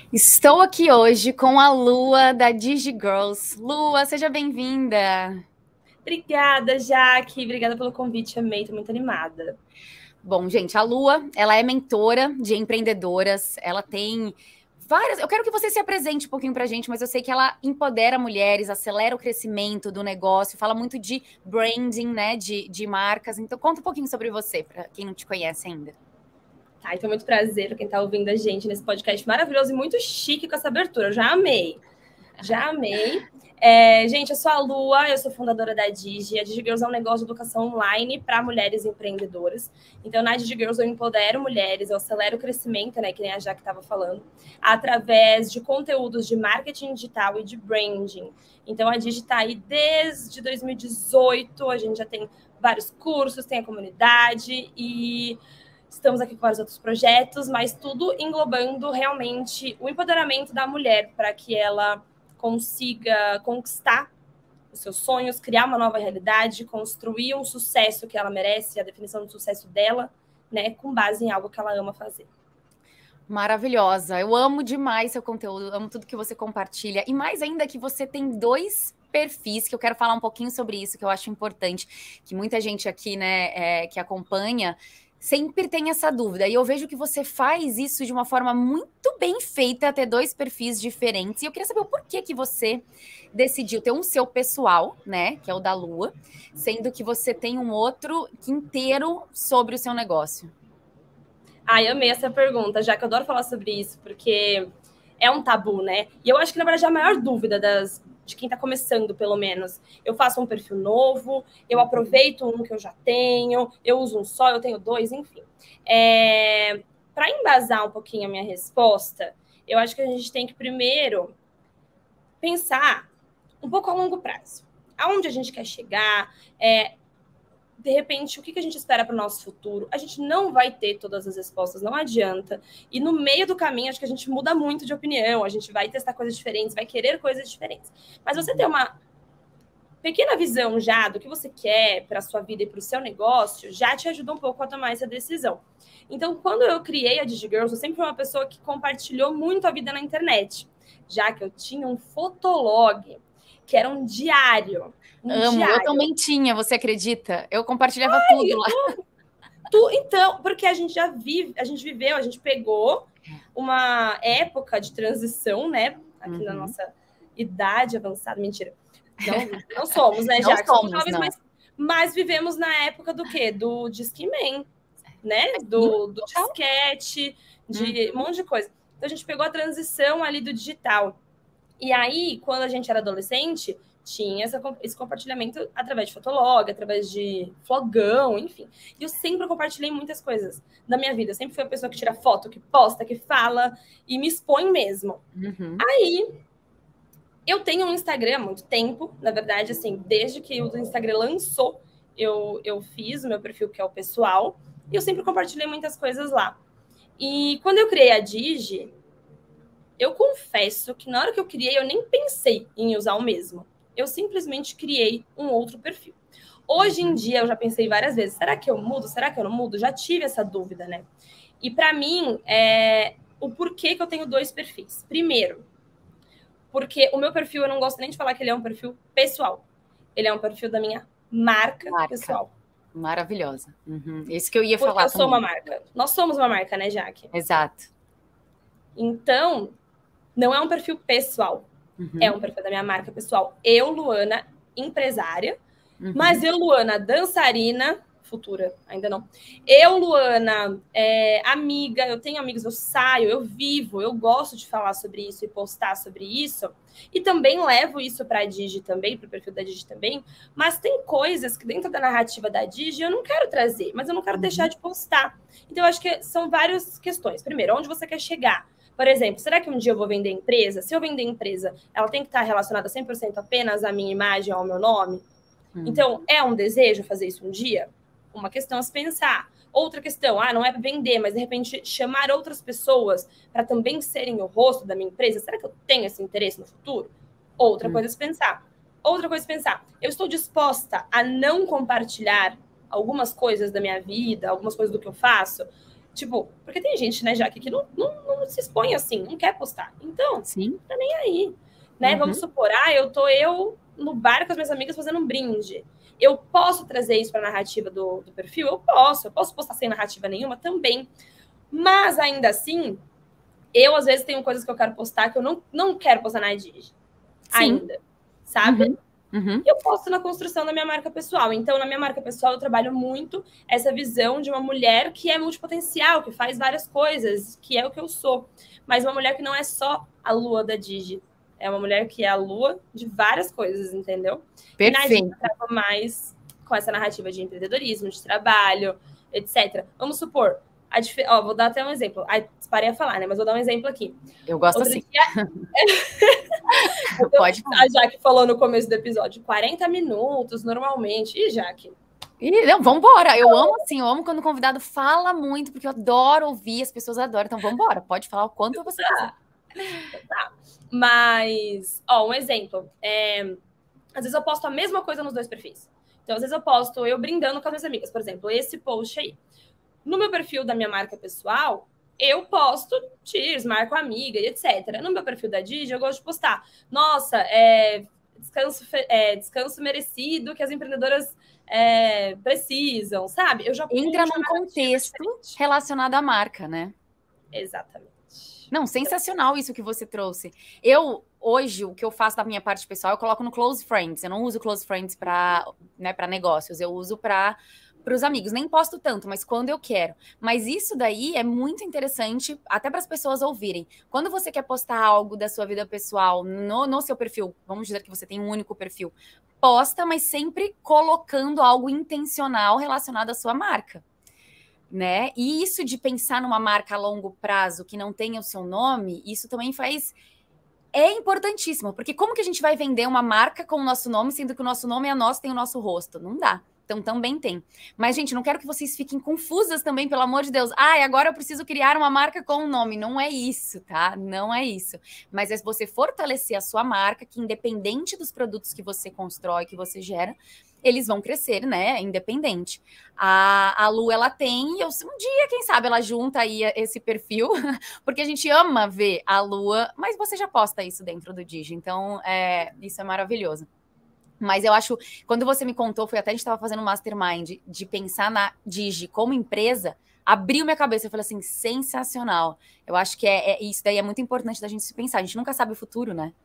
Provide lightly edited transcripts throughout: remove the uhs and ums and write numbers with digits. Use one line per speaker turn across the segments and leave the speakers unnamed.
Estou aqui hoje com a Lua da DigiGirls. Lua, seja bem-vinda.
Obrigada, Jaque. Obrigada pelo convite. Amei, tô muito animada.
Bom, gente, a Lua, ela é mentora de empreendedoras. Ela tem várias... Eu quero que você se apresente um pouquinho pra gente, mas eu sei que ela empodera mulheres, acelera o crescimento do negócio, fala muito de branding, né, de marcas. Então, conta um pouquinho sobre você, para quem não te conhece ainda.
Tá, então muito prazer pra quem tá ouvindo a gente nesse podcast maravilhoso e muito chique com essa abertura. Eu já amei. Já amei. Gente, eu sou a Lua, eu sou fundadora da Digi. A DigiGirls é um negócio de educação online para mulheres empreendedoras. Então, na DigiGirls, eu empodero mulheres, eu acelero o crescimento, né, que nem a Jaque estava falando, através de conteúdos de marketing digital e de branding. Então, a Digi está aí desde 2018, a gente já tem vários cursos, tem a comunidade e estamos aqui com vários outros projetos, mas tudo englobando realmente o empoderamento da mulher para que ela consiga conquistar os seus sonhos, criar uma nova realidade, construir um sucesso que ela merece, a definição do sucesso dela, né, com base em algo que ela ama fazer.
Maravilhosa. Eu amo demais seu conteúdo, amo tudo que você compartilha. E mais ainda que você tem dois perfis, que eu quero falar um pouquinho sobre isso, que eu acho importante, que muita gente aqui, né, que acompanha, sempre tem essa dúvida. E eu vejo que você faz isso de uma forma muito bem feita, ter dois perfis diferentes. E eu queria saber o porquê que você decidiu ter um seu pessoal, né, que é o da Lua, sendo que você tem um outro inteiro sobre o seu negócio.
Ai, amei essa pergunta, já que eu adoro falar sobre isso, porque é um tabu, né? E eu acho que, na verdade, é a maior dúvida de quem está começando, pelo menos. Eu faço um perfil novo, eu aproveito um que eu já tenho, eu uso um só, eu tenho dois, enfim. Para embasar um pouquinho a minha resposta, eu acho que a gente tem que primeiro pensar um pouco a longo prazo. Aonde a gente quer chegar, de repente, o que a gente espera para o nosso futuro? A gente não vai ter todas as respostas, não adianta. E no meio do caminho, acho que a gente muda muito de opinião, a gente vai testar coisas diferentes, vai querer coisas diferentes. Mas você ter uma pequena visão já do que você quer para a sua vida e para o seu negócio, já te ajuda um pouco a tomar essa decisão. Então, quando eu criei a DigiGirls, eu sempre fui uma pessoa que compartilhou muito a vida na internet, já que eu tinha um fotolog, que era um diário.
Amo, eu também tinha, você acredita? Eu compartilhava tudo lá.
Então, porque a gente viveu, a gente pegou uma época de transição, né? Aqui na nossa idade avançada, mentira. Não somos, né,
Não
já?
somos,
jovens,
não.
mas vivemos na época do quê? Do Discman, né? Do disquete, de um monte de coisa. Então, a gente pegou a transição ali do digital. E aí, quando a gente era adolescente, tinha esse compartilhamento através de fotolog, através de flogão, enfim. E eu sempre compartilhei muitas coisas da minha vida. Eu sempre fui a pessoa que tira foto, que posta, que fala e me expõe mesmo. Aí, eu tenho um Instagram há muito tempo, na verdade, assim, desde que o Instagram lançou, eu fiz o meu perfil, que é o pessoal, e eu sempre compartilhei muitas coisas lá. E quando eu criei a Digi, eu confesso que na hora que eu criei, eu nem pensei em usar o mesmo. Eu simplesmente criei um outro perfil. Hoje em dia, eu já pensei várias vezes, será que eu mudo? Será que eu não mudo? Já tive essa dúvida, né? E para mim, o porquê que eu tenho dois perfis. Primeiro, porque o meu perfil, eu não gosto nem de falar que ele é um perfil pessoal. Ele é um perfil da minha marca pessoal.
Maravilhosa. Isso que eu ia
porque
falar
eu sou
também.
uma marca. Nós somos uma marca, né, Jaque?
Exato.
Então, não é um perfil pessoal. É um perfil da minha marca pessoal. Eu, Luana, empresária. Mas eu, Luana, dançarina, futura, ainda não. Eu, Luana, amiga, eu tenho amigos, eu saio, eu vivo, eu gosto de falar sobre isso e postar sobre isso. E também levo isso para a Digi também, para o perfil da Digi também. Mas tem coisas que dentro da narrativa da Digi eu não quero trazer, mas eu não quero deixar de postar. Então, eu acho que são várias questões. Primeiro, onde você quer chegar? Por exemplo, será que um dia eu vou vender empresa? Se eu vender empresa, ela tem que estar relacionada 100% apenas à minha imagem, ao meu nome? Então, é um desejo fazer isso um dia? Uma questão a se pensar. Outra questão, não é para vender, mas de repente chamar outras pessoas para também serem o rosto da minha empresa. Será que eu tenho esse interesse no futuro? Outra coisa a se pensar. Outra coisa a pensar. Eu estou disposta a não compartilhar algumas coisas da minha vida, algumas coisas do que eu faço, Tipo, porque tem gente, né, Jaque, que não se expõe assim, não quer postar. Então,
Sim.
tá nem aí. Né? Vamos supor, eu no bar com as minhas amigas fazendo um brinde. Eu posso trazer isso para a narrativa do perfil? Eu posso postar sem narrativa nenhuma também. Mas ainda assim, eu às vezes tenho coisas que eu quero postar que eu não quero postar na Digi. Ainda. Sabe? Eu posto na construção da minha marca pessoal. Então, na minha marca pessoal, eu trabalho muito essa visão de uma mulher que é multipotencial, que faz várias coisas, que é o que eu sou. Mas uma mulher que não é só a lua da Digi. É uma mulher que é a lua de várias coisas, entendeu?
Perfeito.
E na Digi eu trabalho mais com essa narrativa de empreendedorismo, de trabalho, etc. Vamos supor, vou dar até um exemplo. Parei a falar, né? Mas vou dar um exemplo aqui.
Eu gosto assim.
Pode falar. A Jaque falou no começo do episódio, 40 minutos, normalmente. E Jaque?
Não, vambora. Eu amo quando o convidado fala muito, porque eu adoro ouvir, as pessoas adoram. Então, vambora. Pode falar o quanto você quiser.
Tá. Mas, um exemplo. Às vezes eu posto a mesma coisa nos dois perfis. Então, às vezes eu posto eu brindando com as minhas amigas. Por exemplo, esse post aí. No meu perfil da minha marca pessoal, eu posto cheers, marco amiga e etc. No meu perfil da Digi, eu gosto de postar. Nossa, descanso merecido que as empreendedoras precisam, sabe? Eu já
entra num contexto relacionado à marca, né?
Exatamente.
Não, sensacional isso que você trouxe. Hoje, o que eu faço da minha parte pessoal, eu coloco no Close Friends. Eu não uso Close Friends para negócios, eu uso para os amigos. Nem posto tanto, mas quando eu quero. Mas isso daí é muito interessante, até para as pessoas ouvirem. Quando você quer postar algo da sua vida pessoal no seu perfil, vamos dizer que você tem um único perfil, posta, mas sempre colocando algo intencional relacionado à sua marca. Né? E isso de pensar numa marca a longo prazo que não tenha o seu nome, isso também é importantíssimo, porque como que a gente vai vender uma marca com o nosso nome, sendo que o nosso nome é nosso, tem o nosso rosto? Não dá. Então também tem. Mas, gente, não quero que vocês fiquem confusas também, pelo amor de Deus. Agora eu preciso criar uma marca com um nome. Não é isso, tá? Não é isso. Mas é você fortalecer a sua marca, que independente dos produtos que você constrói, que você gera, eles vão crescer, né? Independente. A Lu, ela tem, um dia, quem sabe, ela junta aí esse perfil, porque a gente ama ver a Lua, mas você já posta isso dentro do Digi, então isso é maravilhoso. Mas eu acho, quando você me contou, a gente estava fazendo um mastermind de pensar na Digi como empresa, abriu minha cabeça, eu falei assim, sensacional. Eu acho que isso daí é muito importante da gente se pensar, a gente nunca sabe o futuro, né?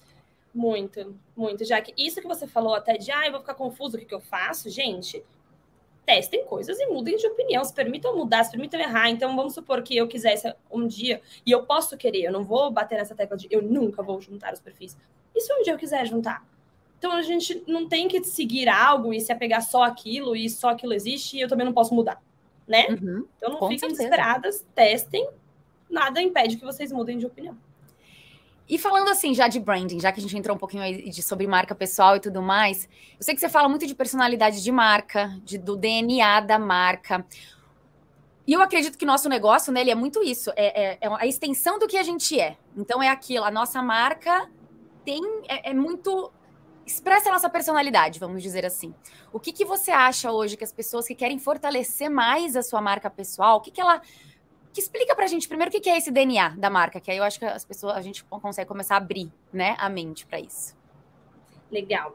Muito, muito, Jaque. Isso que você falou até de, eu vou ficar confuso o que eu faço, gente, testem coisas e mudem de opinião, se permitam mudar, se permitam errar. Então, vamos supor que eu quisesse um dia, e eu posso querer, eu não vou bater nessa tecla de eu nunca vou juntar os perfis. E se um dia eu quiser juntar? Então, a gente não tem que seguir algo e se apegar só aquilo, e só aquilo existe, e eu também não posso mudar, né? Então, não fiquem desesperadas, testem, nada impede que vocês mudem de opinião.
E falando assim, já de branding, já que a gente entrou um pouquinho aí sobre marca pessoal e tudo mais, eu sei que você fala muito de personalidade de marca, do DNA da marca. E eu acredito que nosso negócio, né, ele é muito isso, é a extensão do que a gente é. Então é aquilo, a nossa marca é muito... expressa a nossa personalidade, vamos dizer assim. O que você acha hoje que as pessoas que querem fortalecer mais a sua marca pessoal, que explica pra gente primeiro o que é esse DNA da marca, que aí eu acho que a gente consegue começar a abrir, né, a mente para isso.
Legal.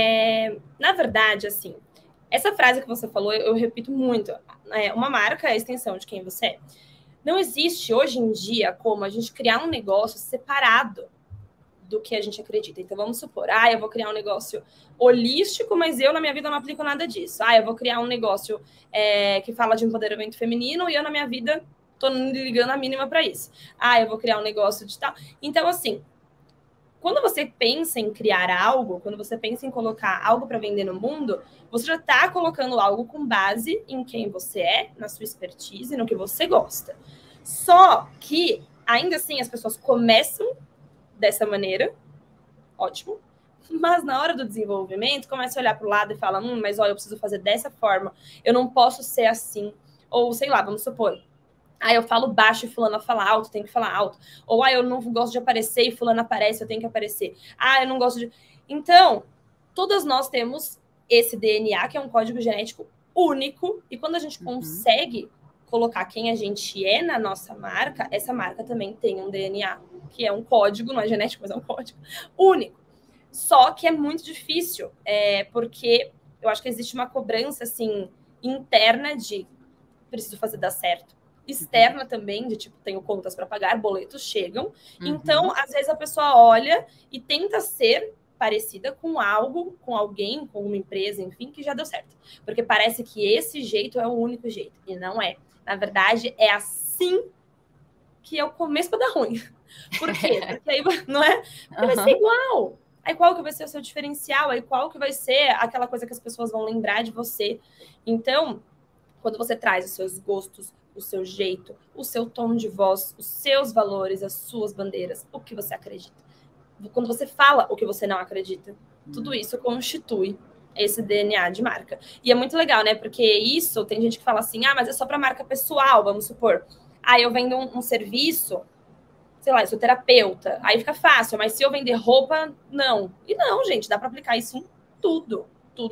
Na verdade, assim, essa frase que você falou, eu repito muito. Uma marca é a extensão de quem você é. Não existe hoje em dia como a gente criar um negócio separado do que a gente acredita. Então, vamos supor, eu vou criar um negócio holístico, mas eu na minha vida não aplico nada disso. Eu vou criar um negócio que fala de empoderamento feminino e eu na minha vida tô ligando a mínima para isso. Eu vou criar um negócio de tal. Então, assim, quando você pensa em criar algo, quando você pensa em colocar algo para vender no mundo, você já está colocando algo com base em quem você é, na sua expertise, no que você gosta. Só que, ainda assim, as pessoas começam dessa maneira, ótimo, mas na hora do desenvolvimento, começa a olhar para o lado e fala, mas olha, eu preciso fazer dessa forma, eu não posso ser assim. Ou, sei lá, vamos supor, eu falo baixo e fulano fala alto, tem que falar alto. Ou, eu não gosto de aparecer e fulano aparece, eu tenho que aparecer. Eu não gosto de... Então, todas nós temos esse DNA, que é um código genético único, e quando a gente consegue colocar quem a gente é na nossa marca, essa marca também tem um DNA, que é um código, não é genético, mas é um código único. Só que é muito difícil, porque eu acho que existe uma cobrança, assim, interna de preciso fazer dar certo. Externa também, de tipo, tenho contas para pagar, boletos chegam. Então, às vezes a pessoa olha e tenta ser parecida com algo, com alguém, com uma empresa, enfim, que já deu certo. Porque parece que esse jeito é o único jeito. E não é. Na verdade, é assim que é o começo para dar ruim. Por quê? Porque aí, não é? Porque vai ser igual. Aí qual que vai ser o seu diferencial? Aí qual que vai ser aquela coisa que as pessoas vão lembrar de você? Então, quando você traz os seus gostos, o seu jeito, o seu tom de voz, os seus valores, as suas bandeiras, o que você acredita. Quando você fala o que você não acredita, tudo isso constitui esse DNA de marca. E é muito legal, né? Porque isso, tem gente que fala assim, mas é só para marca pessoal, vamos supor. Eu vendo um serviço, sei lá, eu sou terapeuta, aí fica fácil, mas se eu vender roupa, não. E não, gente, dá para aplicar isso em tudo.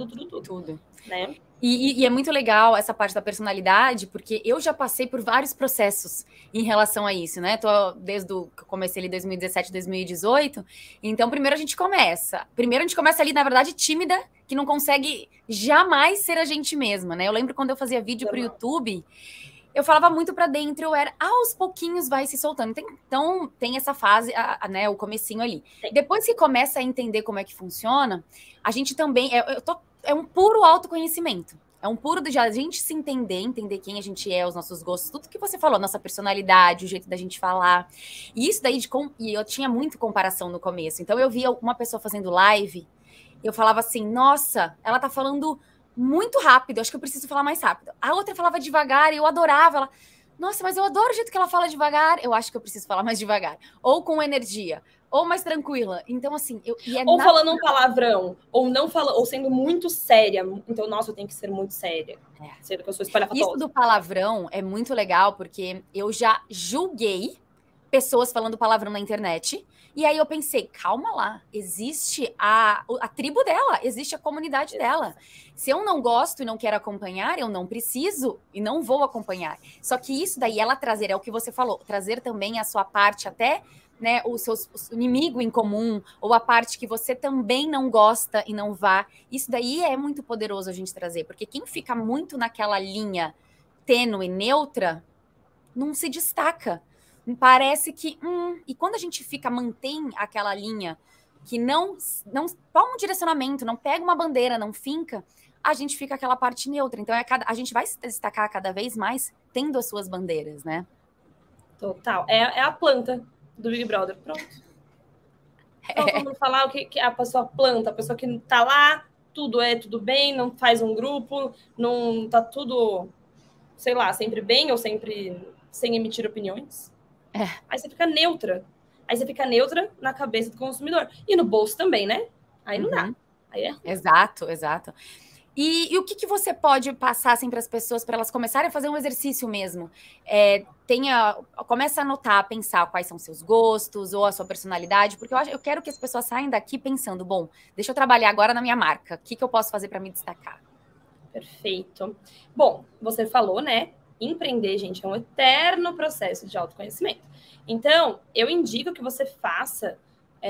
Tudo. Né?
E é muito legal essa parte da personalidade, porque eu já passei por vários processos em relação a isso, né? Tô desde que eu comecei ali em 2017, 2018. Então, primeiro a gente começa ali, na verdade, tímida, que não consegue jamais ser a gente mesma, né? Eu lembro quando eu fazia vídeo pro YouTube, eu falava muito pra dentro, eu era, aos pouquinhos vai se soltando. Então, tem essa fase, né, o comecinho ali. Depois que começa a entender como é que funciona, a gente também, é um puro autoconhecimento. É um puro de a gente se entender quem a gente é, os nossos gostos, tudo que você falou, nossa personalidade, o jeito da gente falar. E isso daí, e eu tinha muito comparação no começo. Então, eu via uma pessoa fazendo live, eu falava assim, nossa, ela tá falando muito rápido, acho que eu preciso falar mais rápido. A outra falava devagar e eu adorava ela. Nossa, mas eu adoro o jeito que ela fala devagar, eu acho que eu preciso falar mais devagar. Ou com energia, ou mais tranquila. Então, assim,
ou falando um palavrão, ou não falando, ou sendo muito séria. Então, nossa, eu tenho que ser muito séria. Sendo que eu sou espalhafatosa.
Isso do palavrão é muito legal, porque eu já julguei pessoas falando palavrão na internet. E aí eu pensei, calma lá, existe a tribo dela, existe a comunidade dela. Se eu não gosto e não quero acompanhar, eu não preciso e não vou acompanhar. Só que isso daí, ela trazer, é o que você falou, trazer também a sua parte até, né, o seu inimigo em comum, ou a parte que você também não gosta e não vá. Isso daí é muito poderoso a gente trazer, porque quem fica muito naquela linha tênue, neutra, não se destaca. Parece que, e quando a gente mantém aquela linha que não toma um direcionamento, não pega uma bandeira, não finca, a gente fica aquela parte neutra. Então, a gente vai se destacar cada vez mais tendo as suas bandeiras, né?
Total. É a planta do Big Brother. Pronto. Então, vamos falar o que a pessoa planta, a pessoa que tá lá, tudo bem, não faz um grupo, não tá tudo, sei lá, sempre bem ou sempre sem emitir opiniões. Aí você fica neutra. Aí você fica neutra na cabeça do consumidor. E no bolso também, né? Aí não dá. Aí
Exato. E o que você pode passar assim, para as pessoas, para elas começarem a fazer um exercício mesmo? Começa a anotar, a pensar quais são seus gostos ou a sua personalidade, porque eu quero que as pessoas saiam daqui pensando, bom, deixa eu trabalhar agora na minha marca. O que eu posso fazer para me destacar?
Perfeito. Bom, você falou, né? Empreender, gente, é um eterno processo de autoconhecimento. Então, eu indico que você faça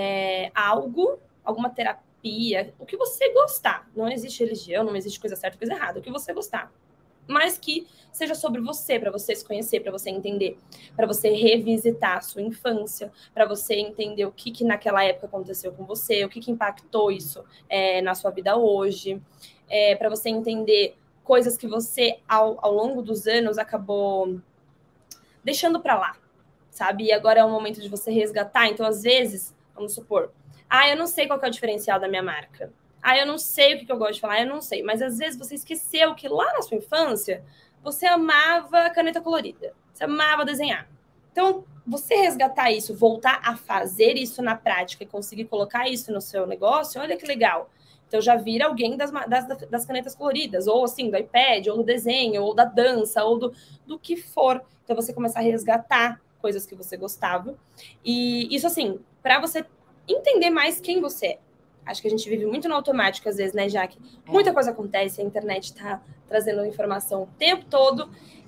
alguma terapia, o que você gostar. Não existe religião, não existe coisa certa, coisa errada, o que você gostar. Mas que seja sobre você, para você se conhecer, para você entender, para você revisitar a sua infância, para você entender o que naquela época aconteceu com você, o que impactou isso na sua vida hoje, para você entender coisas que você, ao longo dos anos, acabou deixando para lá, sabe? E agora é o momento de você resgatar. Então, às vezes, vamos supor, eu não sei qual que é o diferencial da minha marca. Eu não sei o que eu gosto de falar, eu não sei. Mas, às vezes, você esqueceu que lá na sua infância, você amava caneta colorida, você amava desenhar. Então, você resgatar isso, voltar a fazer isso na prática e conseguir colocar isso no seu negócio, olha que legal. Então, já vira alguém das canetas coloridas, ou assim, do iPad, ou do desenho, ou da dança, ou do que for. Então, você começar a resgatar coisas que você gostava. E isso, assim, para você entender mais quem você é. Acho que a gente vive muito no automático, às vezes, né, Jaque? Muita coisa acontece, a internet está trazendo informação o tempo todo.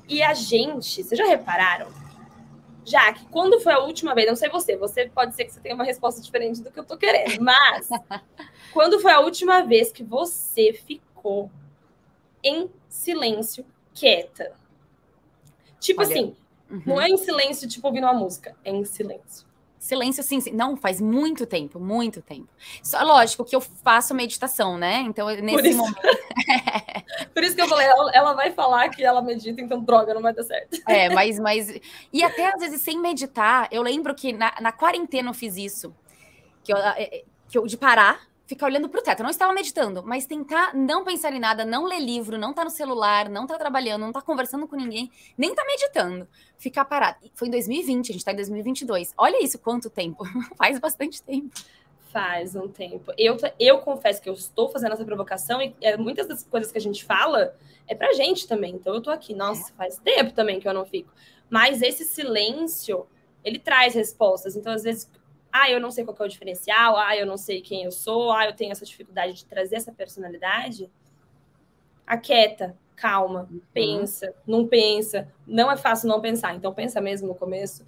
E a gente, vocês já repararam? Já que quando foi a última vez, não sei você pode ser que você tenha uma resposta diferente do que eu tô querendo, mas quando foi a última vez que você ficou em silêncio, quieta? Tipo
Olha,
assim, não é em silêncio, tipo ouvindo uma música, é em silêncio.
Silêncio, sim, sim. Não, faz muito tempo, muito tempo. Só, lógico que eu faço meditação, né? Então, nesse momento.
Por isso que eu falei, ela vai falar que ela medita, então droga, não vai dar certo.
Mas. E até às vezes sem meditar, eu lembro que na quarentena eu fiz isso. Que eu de parar, ficar olhando pro teto. Eu não estava meditando, mas tentar não pensar em nada, não ler livro, não tá no celular, não tá trabalhando, não tá conversando com ninguém, nem tá meditando. Ficar parado. Foi em 2020, a gente tá em 2022. Olha isso, quanto tempo. Faz bastante tempo.
Faz um tempo. Eu confesso que eu estou fazendo essa provocação e muitas das coisas que a gente fala é pra gente também. Então eu tô aqui, nossa, faz tempo também que eu não fico. Mas esse silêncio, ele traz respostas. Então, às vezes, eu não sei qual que é o diferencial, eu não sei quem eu sou, eu tenho essa dificuldade de trazer essa personalidade. Aquieta, calma, pensa, não é fácil não pensar, então pensa mesmo no começo,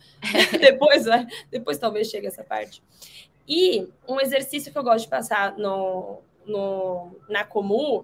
depois talvez chegue essa parte. E um exercício que eu gosto de passar na Comu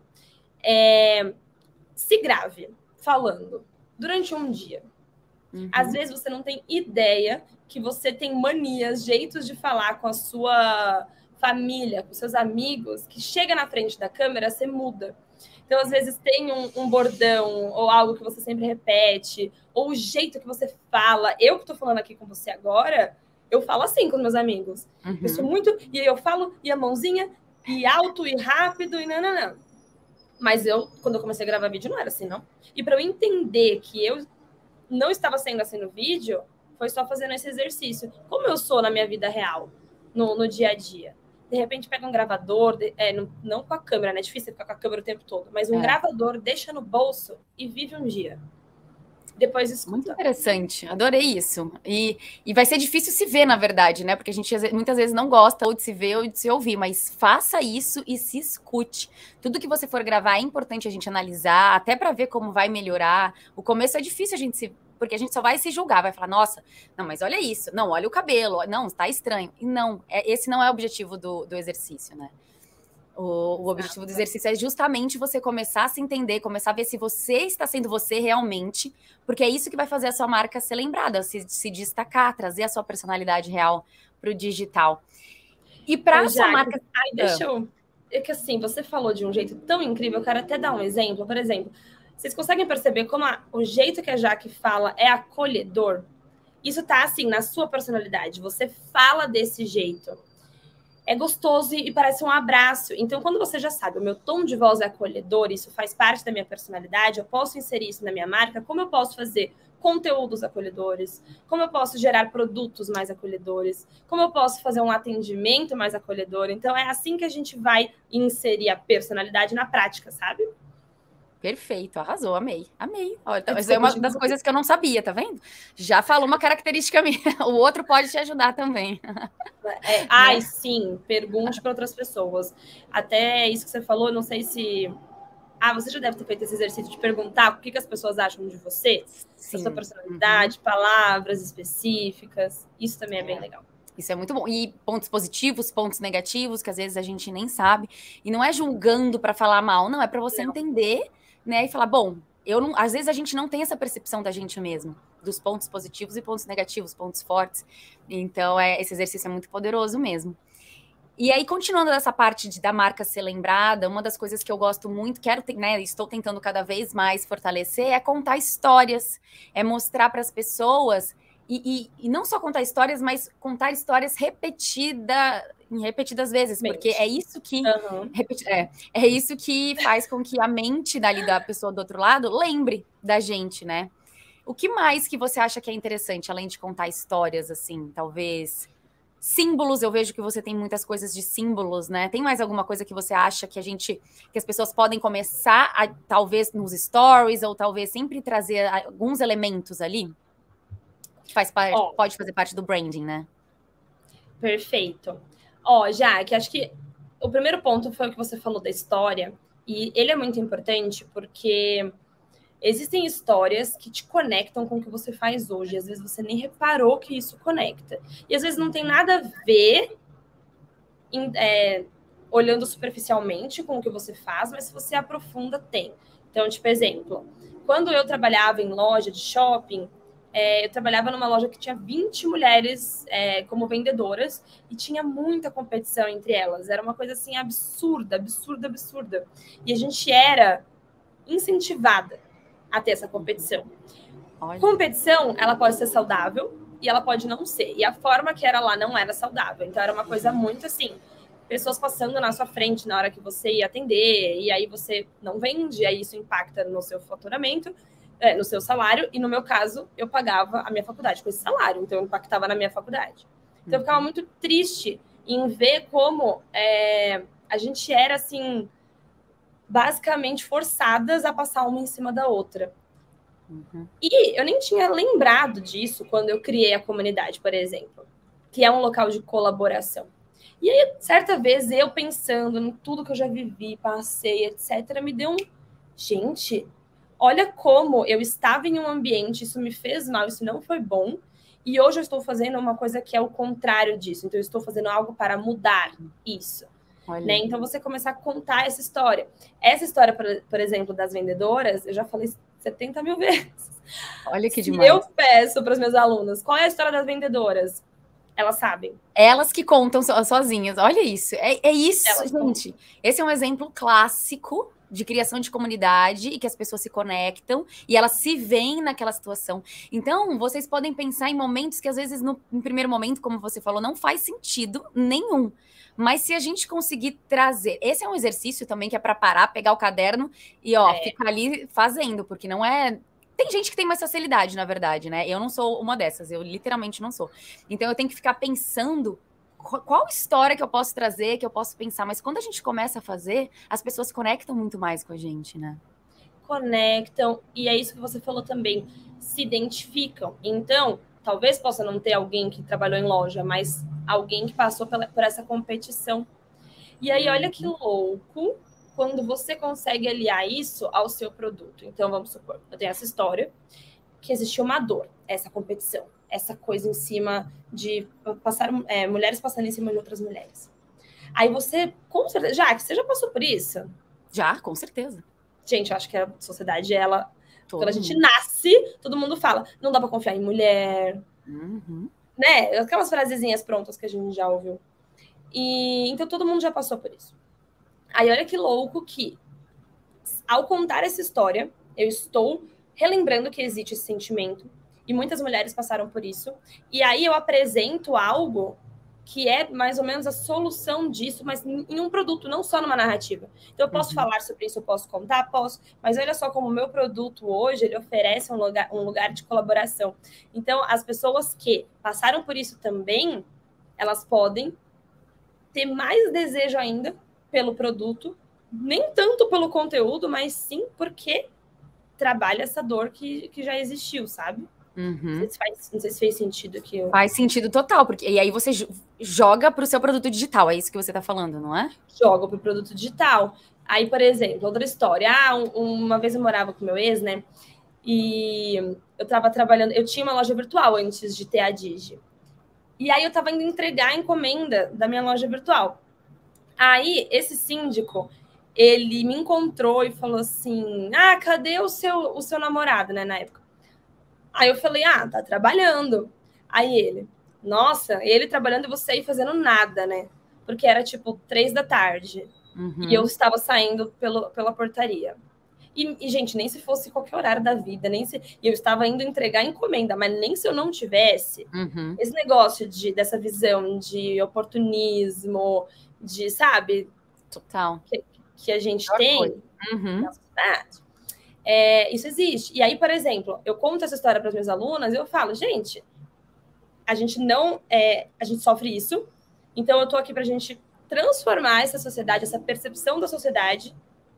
é se grave falando durante um dia. Às vezes você não tem ideia que você tem manias, jeitos de falar com a sua família, com seus amigos, que chega na frente da câmera, você muda. Então, às vezes, tem um bordão ou algo que você sempre repete, ou o jeito que você fala. Eu que estou falando aqui com você agora, eu falo assim com os meus amigos. Eu sou muito... E aí eu falo, e a mãozinha, e alto, e rápido, e não. Mas quando eu comecei a gravar vídeo, não era assim, não. E para eu entender que eu não estava sendo assim no vídeo, foi só fazendo esse exercício. Como eu sou na minha vida real, no dia a dia. De repente pega um gravador, não com a câmera, né? É difícil ficar com a câmera o tempo todo, mas um gravador, deixa no bolso e vive um dia. Depois escuta.
Muito interessante, adorei isso. E vai ser difícil se ver, na verdade, né? Porque a gente muitas vezes não gosta ou de se ver ou de se ouvir, mas faça isso e se escute. Tudo que você for gravar é importante a gente analisar, até para ver como vai melhorar. O começo é difícil a gente porque a gente só vai se julgar, vai falar, nossa, não, mas olha isso, não, olha o cabelo, não, tá estranho. E não, esse não é o objetivo do exercício, né? O objetivo do exercício é justamente você começar a se entender, começar a ver se você está sendo você realmente, porque é isso que vai fazer a sua marca ser lembrada, se destacar, trazer a sua personalidade real para o digital. E para a sua marca...
deixa eu... É que assim, você falou de um jeito tão incrível, eu quero até dar um exemplo. Por exemplo, vocês conseguem perceber como o jeito que a Jaque fala é acolhedor? Isso tá assim, na sua personalidade. Você fala desse jeito. É gostoso e parece um abraço. Então, quando você já sabe, o meu tom de voz é acolhedor, isso faz parte da minha personalidade, eu posso inserir isso na minha marca, como eu posso fazer conteúdos acolhedores, como eu posso gerar produtos mais acolhedores, como eu posso fazer um atendimento mais acolhedor. Então, é assim que a gente vai inserir a personalidade na prática, sabe?
Perfeito, arrasou, amei. Olha, isso é uma das coisas que eu não sabia, tá vendo? Já falou uma característica minha. O outro pode te ajudar também.
Sim, pergunte para outras pessoas. Até isso que você falou, não sei se... você já deve ter feito esse exercício de perguntar o que as pessoas acham de você, da sua personalidade, palavras específicas. Isso também é bem legal.
Isso é muito bom. E pontos positivos, pontos negativos, que às vezes a gente nem sabe. E não é julgando para falar mal, não. É para você entender, né? E falar, bom, às vezes a gente não tem essa percepção da gente mesmo, dos pontos positivos e pontos negativos, pontos fortes. Então, esse exercício é muito poderoso mesmo. E aí, continuando dessa parte da marca ser lembrada, uma das coisas que eu gosto muito, estou tentando cada vez mais fortalecer, é contar histórias, é mostrar para as pessoas, e não só contar histórias, mas contar histórias repetidas vezes, porque é isso que é isso que faz com que a mente da pessoa do outro lado lembre da gente, né? O que mais que você acha que é interessante, além de contar histórias, assim, talvez... Símbolos, eu vejo que você tem muitas coisas de símbolos, né? Tem mais alguma coisa que você acha que as pessoas podem começar a, talvez nos stories, ou talvez sempre trazer alguns elementos ali? Que pode fazer parte do branding, né?
Perfeito. Jaque, acho que o primeiro ponto foi o que você falou da história, e ele é muito importante porque Existem histórias que te conectam com o que você faz hoje. Às vezes você nem reparou que isso conecta. E às vezes não tem nada a ver olhando superficialmente com o que você faz, mas se você aprofunda, tem. Então, tipo, exemplo, quando eu trabalhava em loja de shopping, eu trabalhava numa loja que tinha 20 mulheres como vendedoras e tinha muita competição entre elas. Era uma coisa assim absurda, absurda, absurda. E a gente era incentivada a ter essa competição. Olha. Competição, ela pode ser saudável e ela pode não ser. E a forma que era lá não era saudável. Então era uma coisa muito assim, pessoas passando na sua frente na hora que você ia atender, e aí você não vende, aí isso impacta no seu faturamento, no seu salário, e no meu caso, eu pagava a minha faculdade com esse salário, então impactava na minha faculdade. Então eu ficava muito triste em ver como a gente era, assim, basicamente forçadas a passar uma em cima da outra. Uhum. E eu nem tinha lembrado disso quando eu criei a comunidade, por exemplo, que é um local de colaboração. E aí, certa vez, eu pensando em tudo que eu já vivi, passei, etc., me deu gente, olha como eu estava em um ambiente, isso me fez mal, isso não foi bom, e hoje eu estou fazendo uma coisa que é o contrário disso. Então, eu estou fazendo algo para mudar isso. Né? Então, você começar a contar essa história. Essa história, por exemplo, das vendedoras, eu já falei 70 mil vezes.
Olha que demais.
Eu peço para as minhas alunas, qual é a história das vendedoras? Elas sabem.
Elas que contam sozinhas. Olha isso. É isso, elas gente. Contam. Esse é um exemplo clássico de criação de comunidade e que as pessoas se conectam e elas se veem naquela situação. Então, vocês podem pensar em momentos que, às vezes, no primeiro momento, como você falou, não faz sentido nenhum. Mas se a gente conseguir trazer... Esse é um exercício também que é para parar, pegar o caderno e, ficar ali fazendo, porque não é... Tem gente que tem mais facilidade, na verdade, né? Eu não sou uma dessas, eu literalmente não sou. Então, eu tenho que ficar pensando qual história que eu posso trazer, que eu posso pensar. Mas quando a gente começa a fazer, as pessoas conectam muito mais com a gente, né?
Conectam, e é isso que você falou também, se identificam. Então, talvez possa não ter alguém que trabalhou em loja, mas alguém que passou por essa competição. E aí, olha que louco quando você consegue aliar isso ao seu produto. Então, vamos supor, eu tenho essa história, que existiu uma dor, essa competição, essa coisa em cima de passar, mulheres passando em cima de outras mulheres. Aí você, com certeza, Jaque, você já passou por isso?
Já, com certeza.
Gente, eu acho que a sociedade, quando a gente nasce, todo mundo fala, não dá pra confiar em mulher, né? Aquelas frasezinhas prontas que a gente já ouviu. E então todo mundo já passou por isso. Aí olha que louco que, ao contar essa história, eu estou relembrando que existe esse sentimento, e muitas mulheres passaram por isso, e aí eu apresento algo que é mais ou menos a solução disso, mas em um produto, não só numa narrativa. Então, eu posso falar sobre isso, eu posso contar? Posso, mas olha só como o meu produto hoje, ele oferece um lugar de colaboração. Então, as pessoas que passaram por isso também, elas podem ter mais desejo ainda pelo produto, nem tanto pelo conteúdo, mas sim porque trabalha essa dor que já existiu, sabe? Não sei se fez sentido aqui.
Faz sentido total, porque e aí você joga para o seu produto digital, é isso que você está falando, não é?
Joga para o produto digital. Aí, por exemplo, outra história. Uma vez eu morava com meu ex, né? E eu estava trabalhando, eu tinha uma loja virtual antes de ter a Digi. E aí eu estava indo entregar a encomenda da minha loja virtual. Aí, esse síndico, ele me encontrou e falou assim, cadê o seu namorado, né, na época? Aí eu falei, tá trabalhando. Aí ele, nossa, ele trabalhando e você aí fazendo nada, né? Porque era tipo 3 da tarde. E eu estava saindo pela portaria. E, gente, nem se fosse qualquer horário da vida, e eu estava indo entregar a encomenda, mas nem se eu não tivesse, esse negócio dessa visão de oportunismo, de, sabe?
Total.
Que a gente tem na sociedade. Isso existe. E aí, por exemplo, eu conto essa história para as minhas alunas e eu falo, gente, a gente sofre isso, então eu estou aqui para a gente transformar essa sociedade, essa percepção da sociedade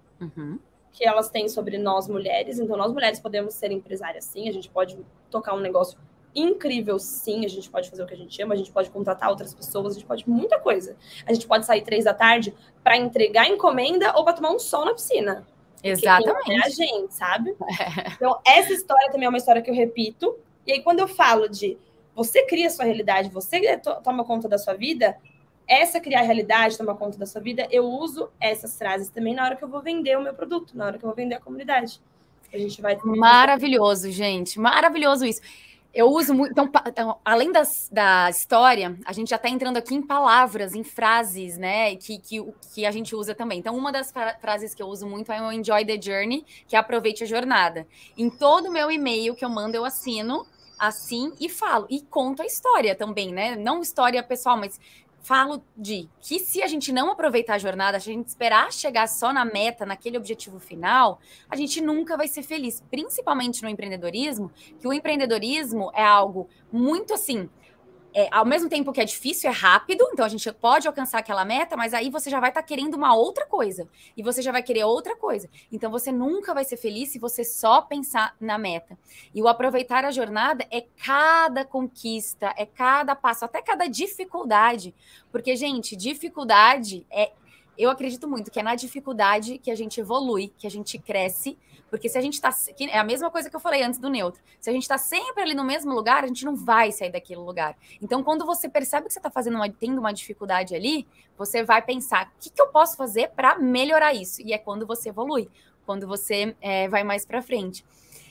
que elas têm sobre nós mulheres. Então, nós mulheres podemos ser empresárias sim, a gente pode tocar um negócio incrível sim, a gente pode fazer o que a gente ama, a gente pode contratar outras pessoas, a gente pode muita coisa. A gente pode sair 3 da tarde para entregar encomenda ou para tomar um sol na piscina.
Exatamente.
Quem manda é a gente, sabe? Então, essa história também é uma história que eu repito. E aí, quando eu falo de você cria a sua realidade, você toma conta da sua vida, essa criar a realidade, tomar conta da sua vida, eu uso essas frases também na hora que eu vou vender o meu produto, na hora que eu vou vender a comunidade. A gente vai...
Maravilhoso, gente. Maravilhoso isso. Eu uso muito. Então, além da história, a gente já está entrando aqui em palavras, em frases, né? Que a gente usa também. Então, uma das frases que eu uso muito é o Enjoy the Journey, que é aproveite a jornada. Em todo o meu e-mail que eu mando, eu assino assim e falo. E conto a história também, né? Não história pessoal, mas falo de que se a gente não aproveitar a jornada, se a gente esperar chegar só na meta, naquele objetivo final, a gente nunca vai ser feliz, principalmente no empreendedorismo, que o empreendedorismo é algo muito assim, ao mesmo tempo que é difícil, é rápido, então a gente pode alcançar aquela meta, mas aí você já vai estar querendo uma outra coisa, e você já vai querer outra coisa. Então você nunca vai ser feliz se você só pensar na meta. E o aproveitar a jornada é cada conquista, é cada passo, até cada dificuldade. Porque, gente, dificuldade eu acredito muito que é na dificuldade que a gente evolui, que a gente cresce, porque se a gente está... É a mesma coisa que eu falei antes do neutro. Se a gente está sempre ali no mesmo lugar, a gente não vai sair daquele lugar. Então, quando você percebe que você está tendo uma dificuldade ali, você vai pensar, o que eu posso fazer para melhorar isso? E é quando você evolui, quando você vai mais para frente.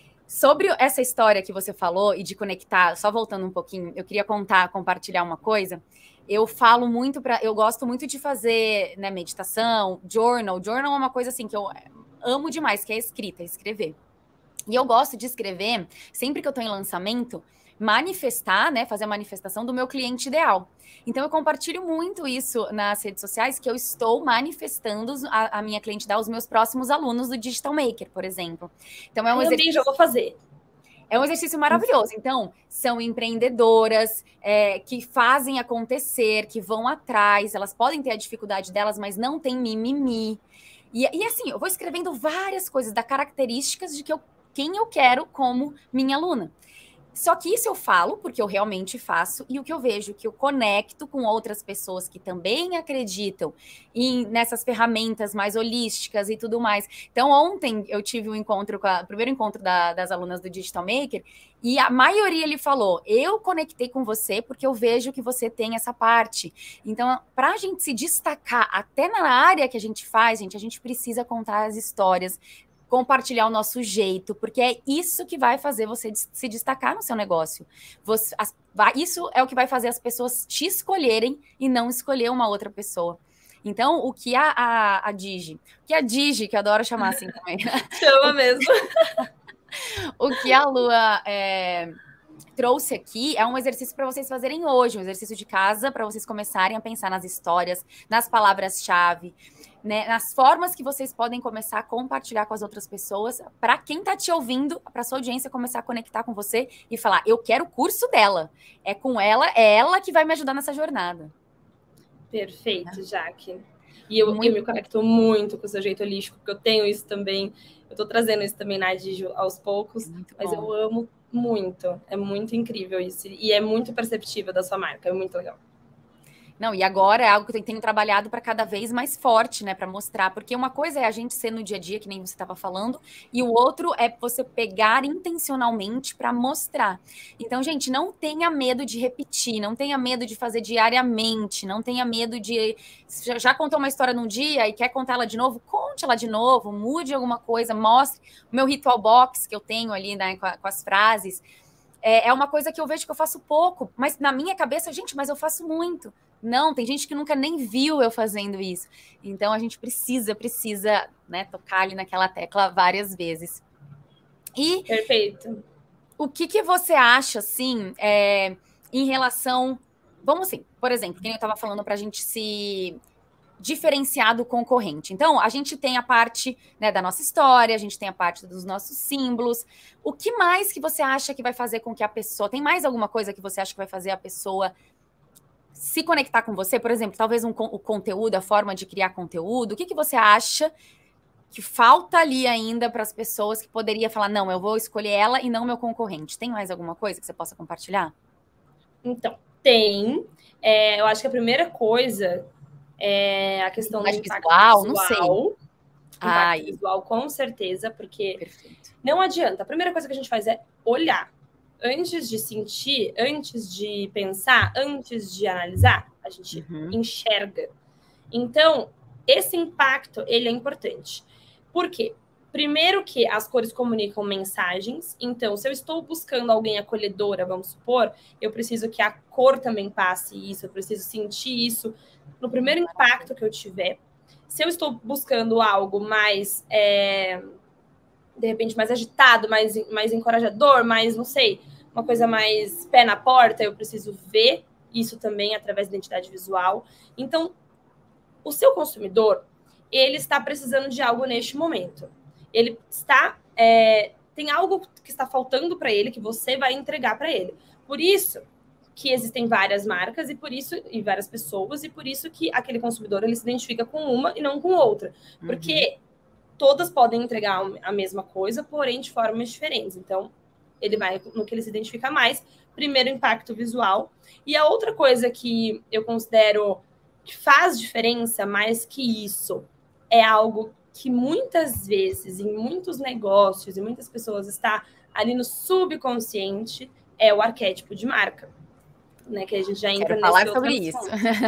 Sobre essa história que você falou e de conectar, só voltando um pouquinho, eu queria compartilhar uma coisa. Eu falo muito eu gosto muito de fazer, né, meditação, journal. Journal é uma coisa assim que eu amo demais, que é escrever. E eu gosto de escrever, sempre que eu estou em lançamento, manifestar, né, fazer a manifestação do meu cliente ideal. Então eu compartilho muito isso nas redes sociais, que eu estou manifestando a minha cliente ideal, os meus próximos alunos do Digital Maker, por exemplo. Então é um exercício...
também já vou fazer.
É um exercício maravilhoso. Então, são empreendedoras que fazem acontecer, que vão atrás, elas podem ter a dificuldade delas, mas não tem mimimi. E assim, eu vou escrevendo várias coisas, da características de quem eu quero como minha aluna. Só que isso eu falo porque eu realmente faço, e o que eu vejo que eu conecto com outras pessoas que também acreditam nessas ferramentas mais holísticas e tudo mais. Então, ontem eu tive o primeiro encontro das alunas do Digital Maker, e a maioria ele falou: eu conectei com você porque eu vejo que você tem essa parte. Então, para a gente se destacar até na área que a gente faz, gente, a gente precisa contar as histórias, compartilhar o nosso jeito, porque é isso que vai fazer você se destacar no seu negócio. Isso é o que vai fazer as pessoas te escolherem e não escolher uma outra pessoa. Então, o que a Digi, que eu adoro chamar assim também.
Chama mesmo.
O que a Lua trouxe aqui é um exercício para vocês fazerem hoje, um exercício de casa para vocês começarem a pensar nas histórias, nas palavras-chave, né, nas formas que vocês podem começar a compartilhar com as outras pessoas, para quem está te ouvindo, para sua audiência começar a conectar com você e falar: eu quero o curso dela, é com ela, é ela que vai me ajudar nessa jornada.
Perfeito, Jaque. E eu me conecto muito com o seu jeito holístico, porque eu tenho isso também, eu estou trazendo isso também na Digio aos poucos, mas eu amo muito, é muito incrível isso, e é muito perceptível da sua marca, é muito legal.
Não, e agora é algo que eu tenho trabalhado para cada vez mais forte, né, para mostrar, porque uma coisa é a gente ser no dia a dia, que nem você estava falando, e o outro é você pegar intencionalmente para mostrar. Então, gente, não tenha medo de repetir, não tenha medo de fazer diariamente, não tenha medo de... Já contou uma história num dia e quer contar ela de novo? Conte ela de novo, mude alguma coisa, mostre o meu ritual box que eu tenho ali, né, com as frases. É uma coisa que eu vejo que eu faço pouco, mas na minha cabeça, gente, mas eu faço muito. Não, tem gente que nunca nem viu eu fazendo isso. Então, a gente precisa, né, tocar ali naquela tecla várias vezes. E
perfeito.
O que você acha, assim, em relação... Vamos assim, por exemplo, quem eu estava falando para a gente se diferenciar do concorrente. Então, a gente tem a parte, né, da nossa história, a gente tem a parte dos nossos símbolos. O que mais que você acha que vai fazer com que a pessoa... Tem mais alguma coisa que você acha que vai fazer a pessoa se conectar com você? Por exemplo, talvez o conteúdo, a forma de criar conteúdo. O que você acha que falta ali ainda para as pessoas que poderia falar: não, eu vou escolher ela e não meu concorrente? Tem mais alguma coisa que você possa compartilhar?
Então, tem. Eu acho que a primeira coisa é a questão do impacto visual.
Não sei.
Impacto visual, com certeza, porque
Perfeito.
Não adianta. A primeira coisa que a gente faz é olhar. Antes de sentir, antes de pensar, antes de analisar, a gente enxerga. Então, esse impacto, ele é importante. Por quê? Primeiro que as cores comunicam mensagens. Então, se eu estou buscando alguém acolhedora, vamos supor, eu preciso que a cor também passe isso, eu preciso sentir isso no primeiro impacto que eu tiver. Se eu estou buscando algo mais, de repente, mais agitado, mais encorajador, mais, não sei, uma coisa mais pé na porta, eu preciso ver isso também através da identidade visual. Então, o seu consumidor, ele está precisando de algo neste momento. Ele está... tem algo que está faltando para ele, que você vai entregar para ele. Por isso que existem várias marcas e várias pessoas, e por isso que aquele consumidor ele se identifica com uma e não com outra. Porque todas podem entregar a mesma coisa, porém de formas diferentes. Então, ele vai no que ele se identifica mais. Primeiro, impacto visual. E a outra coisa que eu considero que faz diferença, mais que isso, é algo que muitas vezes, em muitos negócios e muitas pessoas, está ali no subconsciente, é o arquétipo de marca. Né, que a gente já entra
nesse falar sobre isso.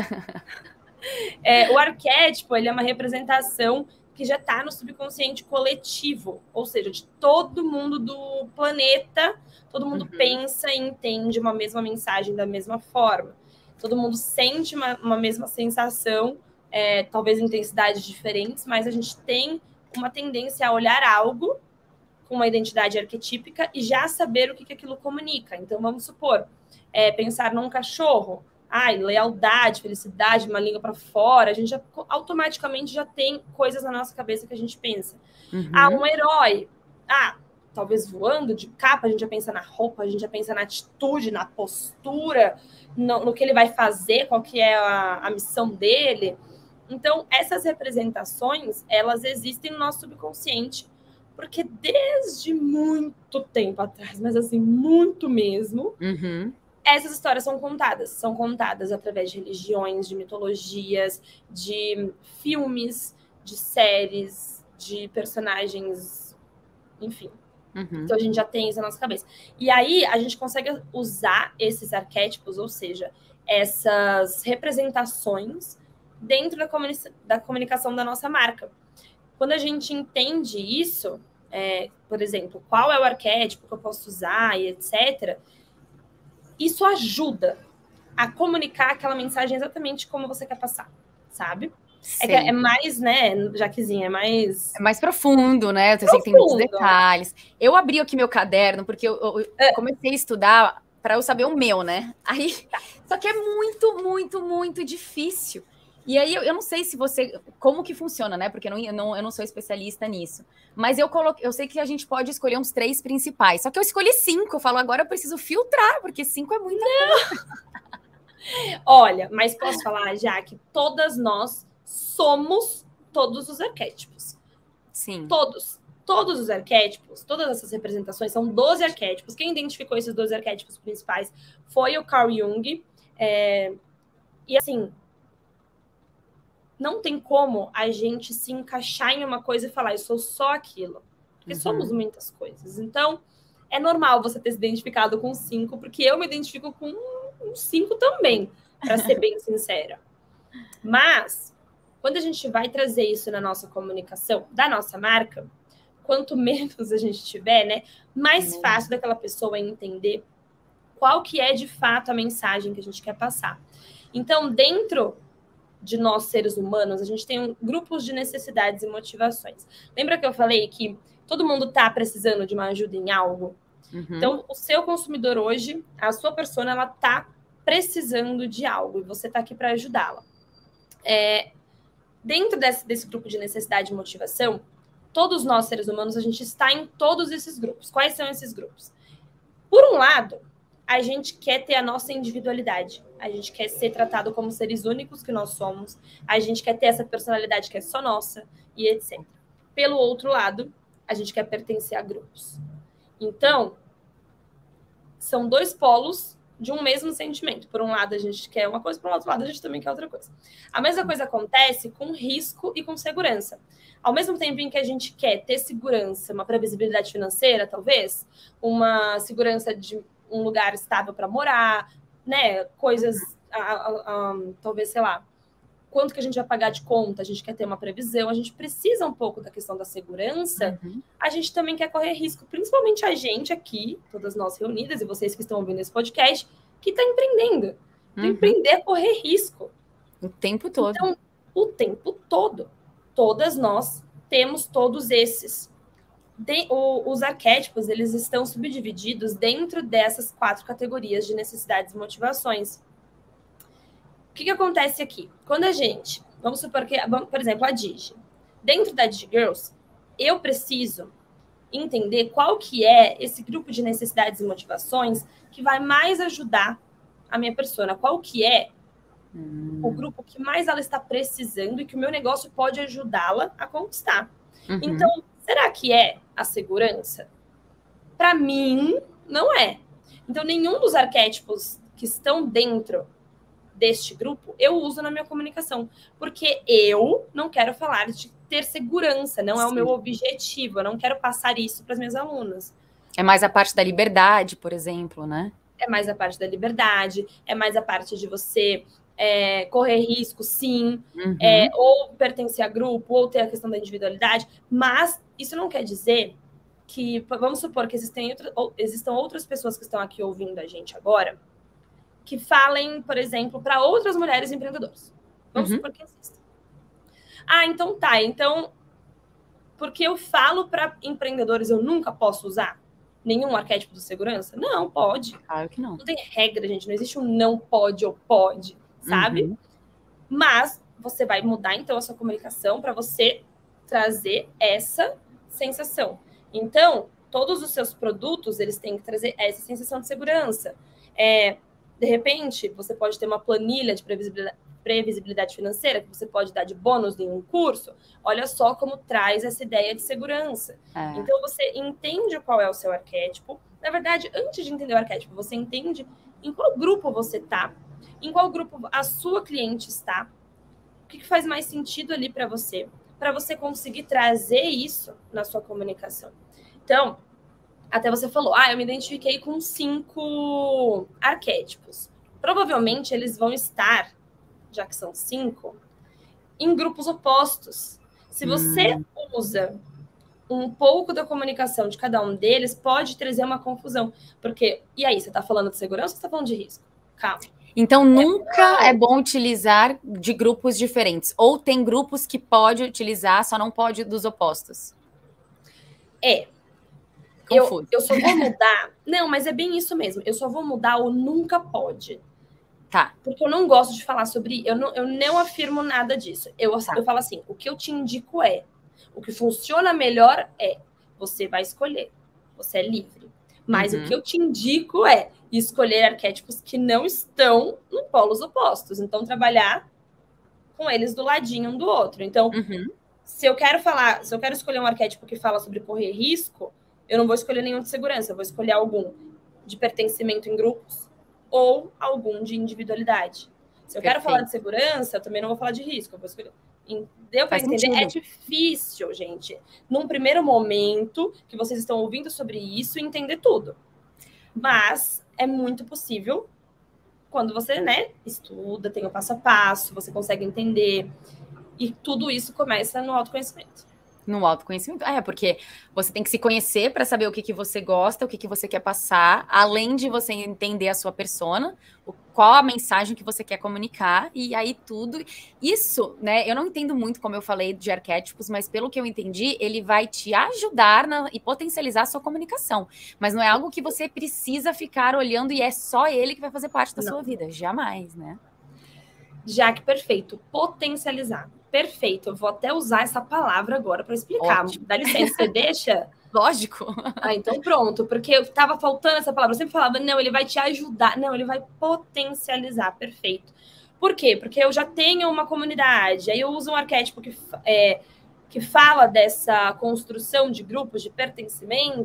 O arquétipo, ele é uma representação que já está no subconsciente coletivo, ou seja, de todo mundo do planeta, todo mundo pensa e entende uma mesma mensagem da mesma forma. Todo mundo sente uma mesma sensação, talvez intensidades diferentes, mas a gente tem uma tendência a olhar algo com uma identidade arquetípica e já saber o que aquilo comunica. Então, vamos supor, pensar num cachorro, lealdade, felicidade, uma língua para fora, a gente já automaticamente já tem coisas na nossa cabeça que a gente pensa. Um herói, talvez voando de capa, a gente já pensa na roupa, a gente já pensa na atitude, na postura, no que ele vai fazer, qual que é a missão dele. Então, essas representações, elas existem no nosso subconsciente, porque desde muito tempo atrás, mas assim, muito mesmo, essas histórias são contadas através de religiões, de mitologias, de filmes, de séries, de personagens, enfim. Então, a gente já tem isso na nossa cabeça. E aí, a gente consegue usar esses arquétipos, ou seja, essas representações dentro da comunicação da nossa marca. Quando a gente entende isso, por exemplo, qual é o arquétipo que eu posso usar e etc., isso ajuda a comunicar aquela mensagem exatamente como você quer passar, sabe? É mais, né, Jaquezinha, é mais
profundo, né? Eu sei que tem muitos detalhes. Eu abri aqui meu caderno, porque eu comecei a estudar para eu saber o meu, né? Aí, só que é muito, muito, muito difícil. E aí, eu não sei se como que funciona, né? Porque eu não sou especialista nisso. Mas eu sei que a gente pode escolher uns 3 principais. Só que eu escolhi 5. Eu falo, agora eu preciso filtrar, porque 5 é muita coisa.
Olha, mas posso falar, já que todas nós somos todos os arquétipos.
Sim.
Todos os arquétipos, todas essas representações são 12 arquétipos. Quem identificou esses 12 arquétipos principais foi o Carl Jung. E assim, não tem como a gente se encaixar em uma coisa e falar, eu sou só aquilo. Porque somos muitas coisas. Então, é normal você ter se identificado com 5, porque eu me identifico com 5 também, para ser bem sincera. Mas, quando a gente vai trazer isso na nossa comunicação, da nossa marca, quanto menos a gente tiver, né, mais fácil daquela pessoa entender qual que é, de fato, a mensagem que a gente quer passar. Então, dentro de nós, seres humanos, a gente tem grupos de necessidades e motivações. Lembra que eu falei que todo mundo está precisando de uma ajuda em algo? Então, o seu consumidor hoje, a sua persona, ela está precisando de algo e você está aqui para ajudá-la. Dentro desse grupo de necessidade e motivação, todos nós, seres humanos, a gente está em todos esses grupos. Quais são esses grupos? Por um lado, a gente quer ter a nossa individualidade. A gente quer ser tratado como seres únicos que nós somos. A gente quer ter essa personalidade que é só nossa e etc. Pelo outro lado, a gente quer pertencer a grupos. Então, são 2 polos de um mesmo sentimento. Por um lado, a gente quer uma coisa, por outro lado, a gente também quer outra coisa. A mesma coisa acontece com risco e com segurança. Ao mesmo tempo em que a gente quer ter segurança, uma previsibilidade financeira, talvez, uma segurança de um lugar estável para morar, né? Coisas, talvez, sei lá, quanto que a gente vai pagar de conta, a gente quer ter uma previsão, a gente precisa um pouco da questão da segurança, a gente também quer correr risco, principalmente a gente aqui, todas nós reunidas, e vocês que estão ouvindo esse podcast, que está empreendendo. Empreender é correr risco.
O tempo todo.
Então, o tempo todo. Todas nós temos todos esses. Os arquétipos, eles estão subdivididos dentro dessas 4 categorias de necessidades e motivações. O que acontece aqui? Quando a gente, vamos supor que, por exemplo, a Digi. Dentro da Digi Girls, eu preciso entender qual que é esse grupo de necessidades e motivações que vai mais ajudar a minha persona. Qual que é o grupo que mais ela está precisando e que o meu negócio pode ajudá-la a conquistar. Então, será que é a segurança? Para mim, não é. Então, nenhum dos arquétipos que estão dentro deste grupo, eu uso na minha comunicação. Porque eu não quero falar de ter segurança, não é o meu objetivo. Eu não quero passar isso para as minhas alunas.
É mais a parte da liberdade, por exemplo, né?
É mais a parte da liberdade, é mais a parte de você correr risco, sim, ou pertencer a grupo, ou ter a questão da individualidade. Mas isso não quer dizer que, vamos supor que existam outras pessoas que estão aqui ouvindo a gente agora, que falem, por exemplo, para outras mulheres empreendedoras. Vamos supor que existam. Então tá. Então, porque eu falo para empreendedores, eu nunca posso usar nenhum arquétipo de segurança? Não, pode.
Claro que não.
Não tem regra, gente. Não existe um não pode ou pode, sabe? Mas você vai mudar, então, a sua comunicação para você trazer essa sensação. Então, todos os seus produtos, eles têm que trazer essa sensação de segurança. De repente, você pode ter uma planilha de previsibilidade financeira que você pode dar de bônus em um curso. Olha só como traz essa ideia de segurança. Então, você entende qual é o seu arquétipo. Na verdade, antes de entender o arquétipo, você entende em qual grupo você está, em qual grupo a sua cliente está, o que faz mais sentido ali para você conseguir trazer isso na sua comunicação. Então, até você falou, eu me identifiquei com 5 arquétipos. Provavelmente eles vão estar, já que são 5, em grupos opostos. Se você usa um pouco da comunicação de cada um deles, pode trazer uma confusão. Porque, e aí, você está falando de segurança ou você está falando de risco? Calma.
Então, nunca é bom utilizar de grupos diferentes. Ou tem grupos que pode utilizar, só não pode dos opostos.
Eu só vou mudar... Não, mas é bem isso mesmo. Eu só vou mudar o nunca pode.
Tá.
Porque eu não gosto de falar sobre... Eu não afirmo nada disso. Eu falo assim, o que eu te indico o que funciona melhor você vai escolher. Você é livre. Mas o que eu te indico escolher arquétipos que não estão em polos opostos. Então, trabalhar com eles do ladinho um do outro. Então, se eu quero escolher um arquétipo que fala sobre correr risco, eu não vou escolher nenhum de segurança. Eu vou escolher algum de pertencimento em grupos ou algum de individualidade. Se eu quero falar de segurança, eu também não vou falar de risco. Eu vou escolher... Deu para entender? Sentido. É difícil, gente. Num primeiro momento que vocês estão ouvindo sobre isso, entender tudo. Mas é muito possível quando você, estuda, tem o passo a passo, você consegue entender. E tudo isso começa no autoconhecimento.
No autoconhecimento. Porque você tem que se conhecer para saber o que você gosta, o que você quer passar, além de você entender a sua persona, qual a mensagem que você quer comunicar, e aí tudo. Isso, eu não entendo muito, como eu falei, de arquétipos, mas pelo que eu entendi, ele vai te ajudar e potencializar a sua comunicação. Mas não é algo que você precisa ficar olhando e é só ele que vai fazer parte da sua vida. Jamais, né?
Jaque, perfeito. Potencializar. Perfeito. Eu vou até usar essa palavra agora para explicar. Ótimo. Dá licença, você deixa?
Lógico.
Então pronto. Porque eu estava faltando essa palavra. Eu sempre falava, não, ele vai te ajudar. Não, ele vai potencializar. Perfeito. Por quê? Porque eu já tenho uma comunidade. Aí eu uso um arquétipo que fala dessa construção de grupos de pertencimento.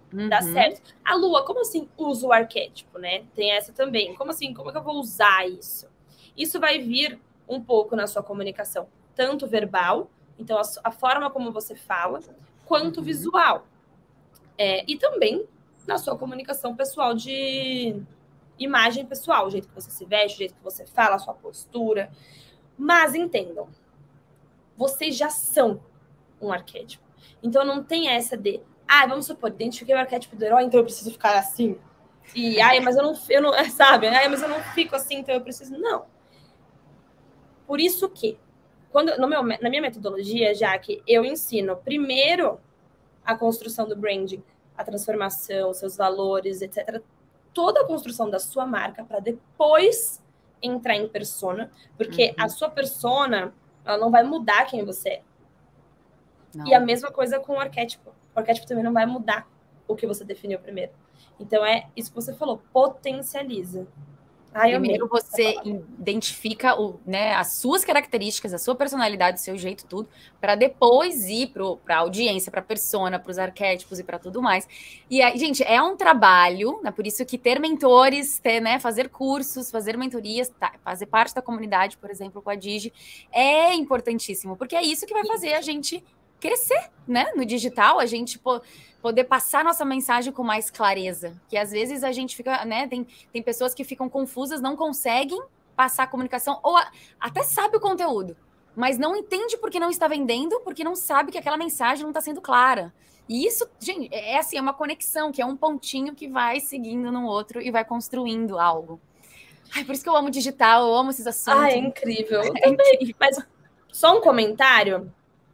dá certo. A Lua, como assim usa o arquétipo, né? Tem essa também. Como assim? Como é que eu vou usar isso? Isso vai vir um pouco na sua comunicação, tanto verbal, então a forma como você fala, quanto visual. E também na sua comunicação pessoal de imagem pessoal, o jeito que você se veste, o jeito que você fala, a sua postura. Mas entendam, vocês já são um arquétipo. Então não tem essa de, vamos supor, identifiquei o arquétipo do herói, então eu preciso ficar assim. E, mas eu não sabe? Mas eu não fico assim, então eu preciso. Não. Por isso que, na minha metodologia, já que eu ensino primeiro a construção do branding, a transformação, seus valores, etc. Toda a construção da sua marca para depois entrar em persona, porque a sua persona, ela não vai mudar quem você é. Não. E a mesma coisa com o arquétipo. O arquétipo também não vai mudar o que você definiu primeiro. Então, é isso que você falou, potencializa.
Primeiro você identifica as suas características, a sua personalidade, o seu jeito, tudo, para depois ir para a audiência, para a persona, para os arquétipos e para tudo mais. E aí, gente, é um trabalho, né? Por isso que ter mentores, fazer cursos, fazer mentorias, fazer parte da comunidade, por exemplo, com a Digi, é importantíssimo, porque é isso que vai fazer a gente crescer, né? No digital, a gente poder passar nossa mensagem com mais clareza. Que às vezes a gente fica, tem pessoas que ficam confusas, não conseguem passar a comunicação, ou até sabe o conteúdo, mas não entende porque não está vendendo, porque não sabe que aquela mensagem não está sendo clara. E isso, gente, é assim, é uma conexão, que é um pontinho que vai seguindo no outro e vai construindo algo. Por isso que eu amo digital, eu amo esses assuntos.
É incrível. Eu também. Incrível. Mas só um comentário.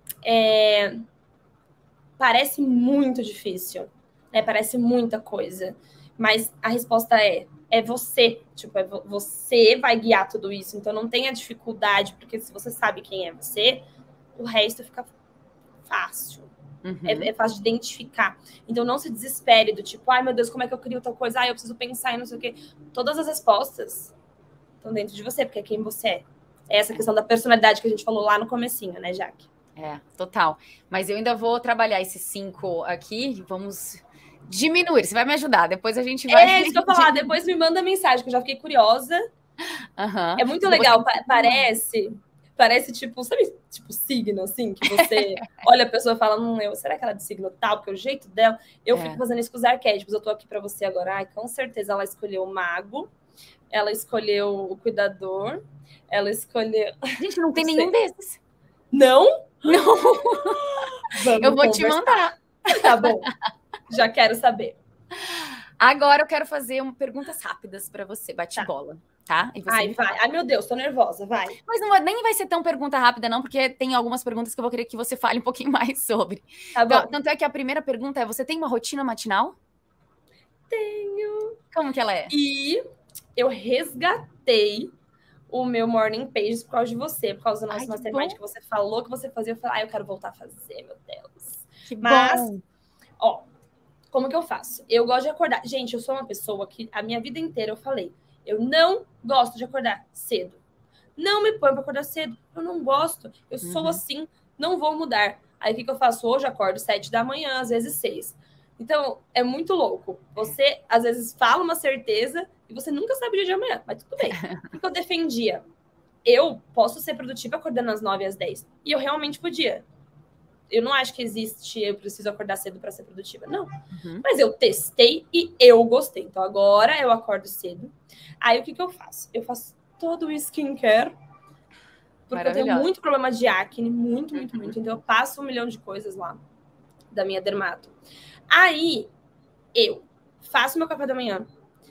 Parece muito difícil, né? Parece muita coisa, mas a resposta é você, você vai guiar tudo isso, então não tenha dificuldade, porque se você sabe quem é você, o resto fica fácil, é fácil de identificar, então não se desespere do tipo, meu Deus, como é que eu crio tal coisa, eu preciso pensar em não sei o quê, todas as respostas estão dentro de você, porque é quem você é essa questão da personalidade que a gente falou lá no comecinho, né, Jaque?
Total. Mas eu ainda vou trabalhar esses 5 aqui. Vamos diminuir. Você vai me ajudar. Depois a gente vai.
É isso que eu falar. Depois me manda mensagem, que eu já fiquei curiosa. É muito legal. Parece tipo, sabe, tipo signo, assim, que você olha a pessoa e fala, será que ela é de signo tal? Porque o jeito dela. Eu fico fazendo isso com os arquétipos. Eu tô aqui pra você agora. Com certeza ela escolheu o mago. Ela escolheu o cuidador. Ela escolheu.
Gente, não tem nenhum desses.
Não?
Não. Eu vou te mandar.
Tá bom. Já quero saber.
Agora eu quero fazer perguntas rápidas para você, bate-bola, tá? E você
vai. Ai, meu Deus, tô nervosa, vai.
Mas nem vai ser tão pergunta rápida, não, porque tem algumas perguntas que eu vou querer que você fale um pouquinho mais sobre.
Tá bom.
Tanto é que a primeira pergunta é: você tem uma rotina matinal?
Tenho.
Como que ela é?
E eu resgatei o meu morning pages por causa de você, por causa do nosso mastermind que você falou que você fazia. Eu falei, eu quero voltar a fazer, meu Deus. Mas, como que eu faço? Eu gosto de acordar. Gente, eu sou uma pessoa que a minha vida inteira eu falei, eu não gosto de acordar cedo. Não me põe para acordar cedo. Eu não gosto. Eu sou assim, não vou mudar. Aí o que eu faço hoje? Eu acordo 7 da manhã, às vezes 6. Então, é muito louco. Você, às vezes, fala uma certeza e você nunca sabe o dia de amanhã, mas tudo bem. O que eu defendia? Eu posso ser produtiva acordando às 9 às 10. E eu realmente podia. Eu não acho que existe, eu preciso acordar cedo para ser produtiva. Não. Mas eu testei e eu gostei. Então, agora eu acordo cedo. Aí, o que eu faço? Eu faço todo o skincare. Porque eu tenho muito problema de acne. Muito. Então, eu passo 1 milhão de coisas lá da minha dermato. Aí, eu faço meu café da manhã.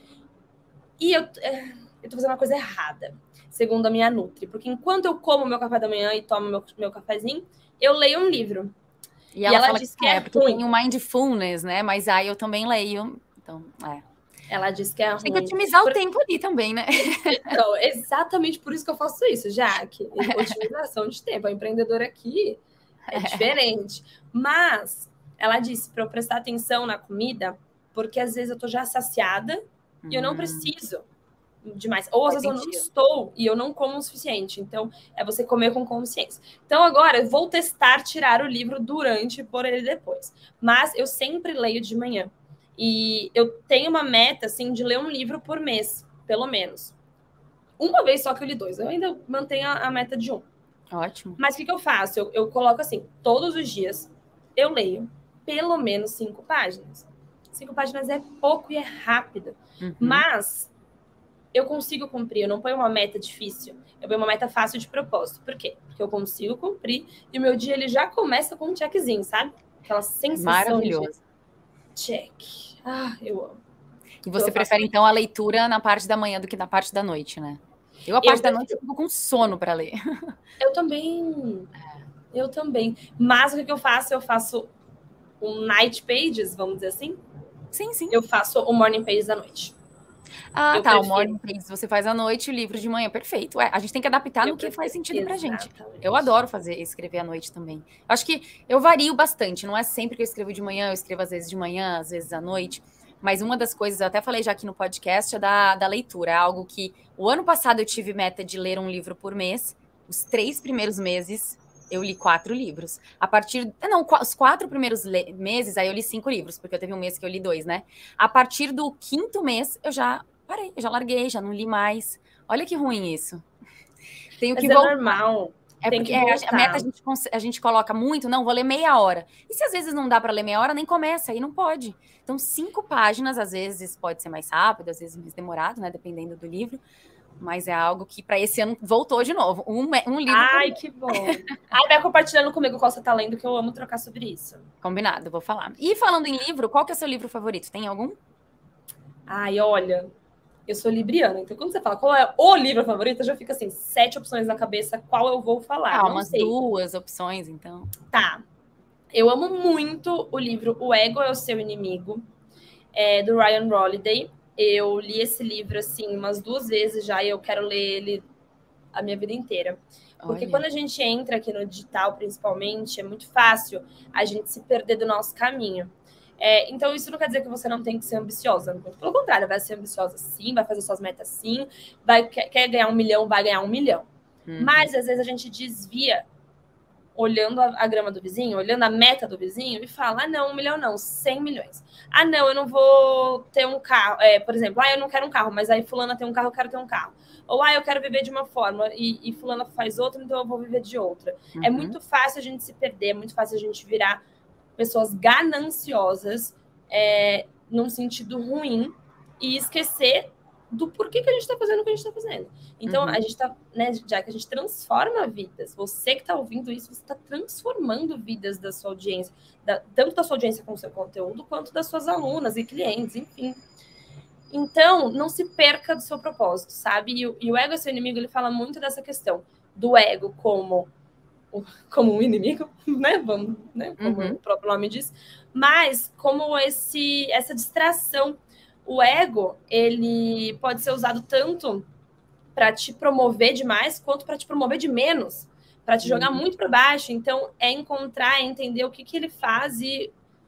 E eu tô fazendo uma coisa errada, segundo a minha Nutri. Porque enquanto eu como meu café da manhã e tomo meu cafezinho, eu leio um livro.
E ela diz que é porque ruim. Tem o mindfulness, né? Mas aí eu também leio. Então,
Ela diz que é ruim.
Tem que otimizar o tempo ali também, né?
Então, exatamente por isso que eu faço isso, Jaque. Otimização de tempo. A empreendedora aqui é diferente. Mas ela disse para eu prestar atenção na comida, porque às vezes eu tô já saciada e eu não preciso demais. Ou às vezes eu não estou e eu não como o suficiente. Então, é você comer com consciência. Então, agora, eu vou testar tirar o livro durante e pôr ele depois. Mas eu sempre leio de manhã. E eu tenho uma meta, assim, de ler um livro por mês, pelo menos. Uma vez só que eu li 2. Eu ainda mantenho a meta de 1.
Ótimo.
Mas o que eu faço? Eu coloco assim, todos os dias eu leio pelo menos 5 páginas. 5 páginas é pouco e é rápido. Mas eu consigo cumprir. Eu não ponho uma meta difícil. Eu ponho uma meta fácil de propósito. Por quê? Porque eu consigo cumprir e o meu dia ele já começa com um checkzinho, sabe? Aquela sensação
Maravilhoso.
de check. Ah, eu amo.
E você prefere, então, a leitura na parte da manhã do que na parte da noite, né? Eu, a parte da noite, eu fico com sono para ler.
Eu também. Eu também. Mas o que eu faço? Eu faço um night pages, vamos dizer assim?
Sim, sim.
Eu faço o morning pages à noite.
Ah, tá. O morning pages você faz à noite, o livro de manhã. Perfeito. A gente tem que adaptar no que faz sentido pra gente. Eu adoro escrever à noite também. Acho que eu vario bastante. Não é sempre que eu escrevo de manhã, eu escrevo às vezes de manhã, às vezes à noite. Mas uma das coisas, eu até falei já aqui no podcast, é da leitura. É algo que o ano passado eu tive meta de ler um livro por mês. Os 3 primeiros meses eu li 4 livros. A partir... Não, os 4 primeiros meses, aí eu li 5 livros, porque eu teve um mês que eu li 2, né? A partir do 5º mês, eu já parei, eu já larguei, já não li mais. Olha que ruim isso. Tenho que voltar.
Normal.
É porque a meta a gente coloca muito, não, vou ler meia hora. E se às vezes não dá para ler meia hora, nem começa, aí não pode. Então, 5 páginas, às vezes pode ser mais rápido, às vezes mais demorado, né? Dependendo do livro. Mas é algo que para esse ano voltou de novo. Um livro.
Ai, que bom. Ai, vai compartilhando comigo qual você tá lendo, que eu amo trocar sobre isso.
Combinado, vou falar. E falando em livro, qual que é o seu livro favorito? Tem algum?
Ai, olha, eu sou libriana, então quando você fala qual é o livro favorito, já fica assim, 7 opções na cabeça, qual eu vou falar.
Ah, umas 2 opções, então.
Tá. Eu amo muito o livro O Ego é o Seu Inimigo, do Ryan Holiday. Eu li esse livro, assim, umas 2 vezes já e eu quero ler ele a minha vida inteira. Porque quando a gente entra aqui no digital, principalmente, é muito fácil a gente se perder do nosso caminho. Então, isso não quer dizer que você não tem que ser ambiciosa. Pelo contrário, vai ser ambiciosa sim, vai fazer suas metas sim, quer ganhar 1 milhão, vai ganhar 1 milhão. Mas, às vezes, a gente desvia olhando a grama do vizinho, olhando a meta do vizinho e fala, ah, não, 1 milhão não, 100 milhões. Ah, não, eu não vou ter um carro. Por exemplo, eu não quero um carro, mas aí fulana tem um carro, eu quero ter um carro. Ou, eu quero viver de uma forma e fulana faz outra, então eu vou viver de outra. É muito fácil a gente se perder, é muito fácil a gente virar pessoas gananciosas num sentido ruim e esquecer do porquê que a gente está fazendo o que a gente está fazendo. Então, a gente está, né, já que a gente transforma vidas, você que está ouvindo isso, você está transformando vidas da sua audiência, tanto da sua audiência com o seu conteúdo, quanto das suas alunas e clientes, enfim. Então, não se perca do seu propósito, sabe? E o ego é seu inimigo, ele fala muito dessa questão do ego como um inimigo, né? Vamos, né? Como o próprio nome diz, mas como essa distração. O ego, ele pode ser usado tanto para te promover demais, quanto para te promover de menos, para te jogar muito para baixo. Então, encontrar, entender o que ele faz e,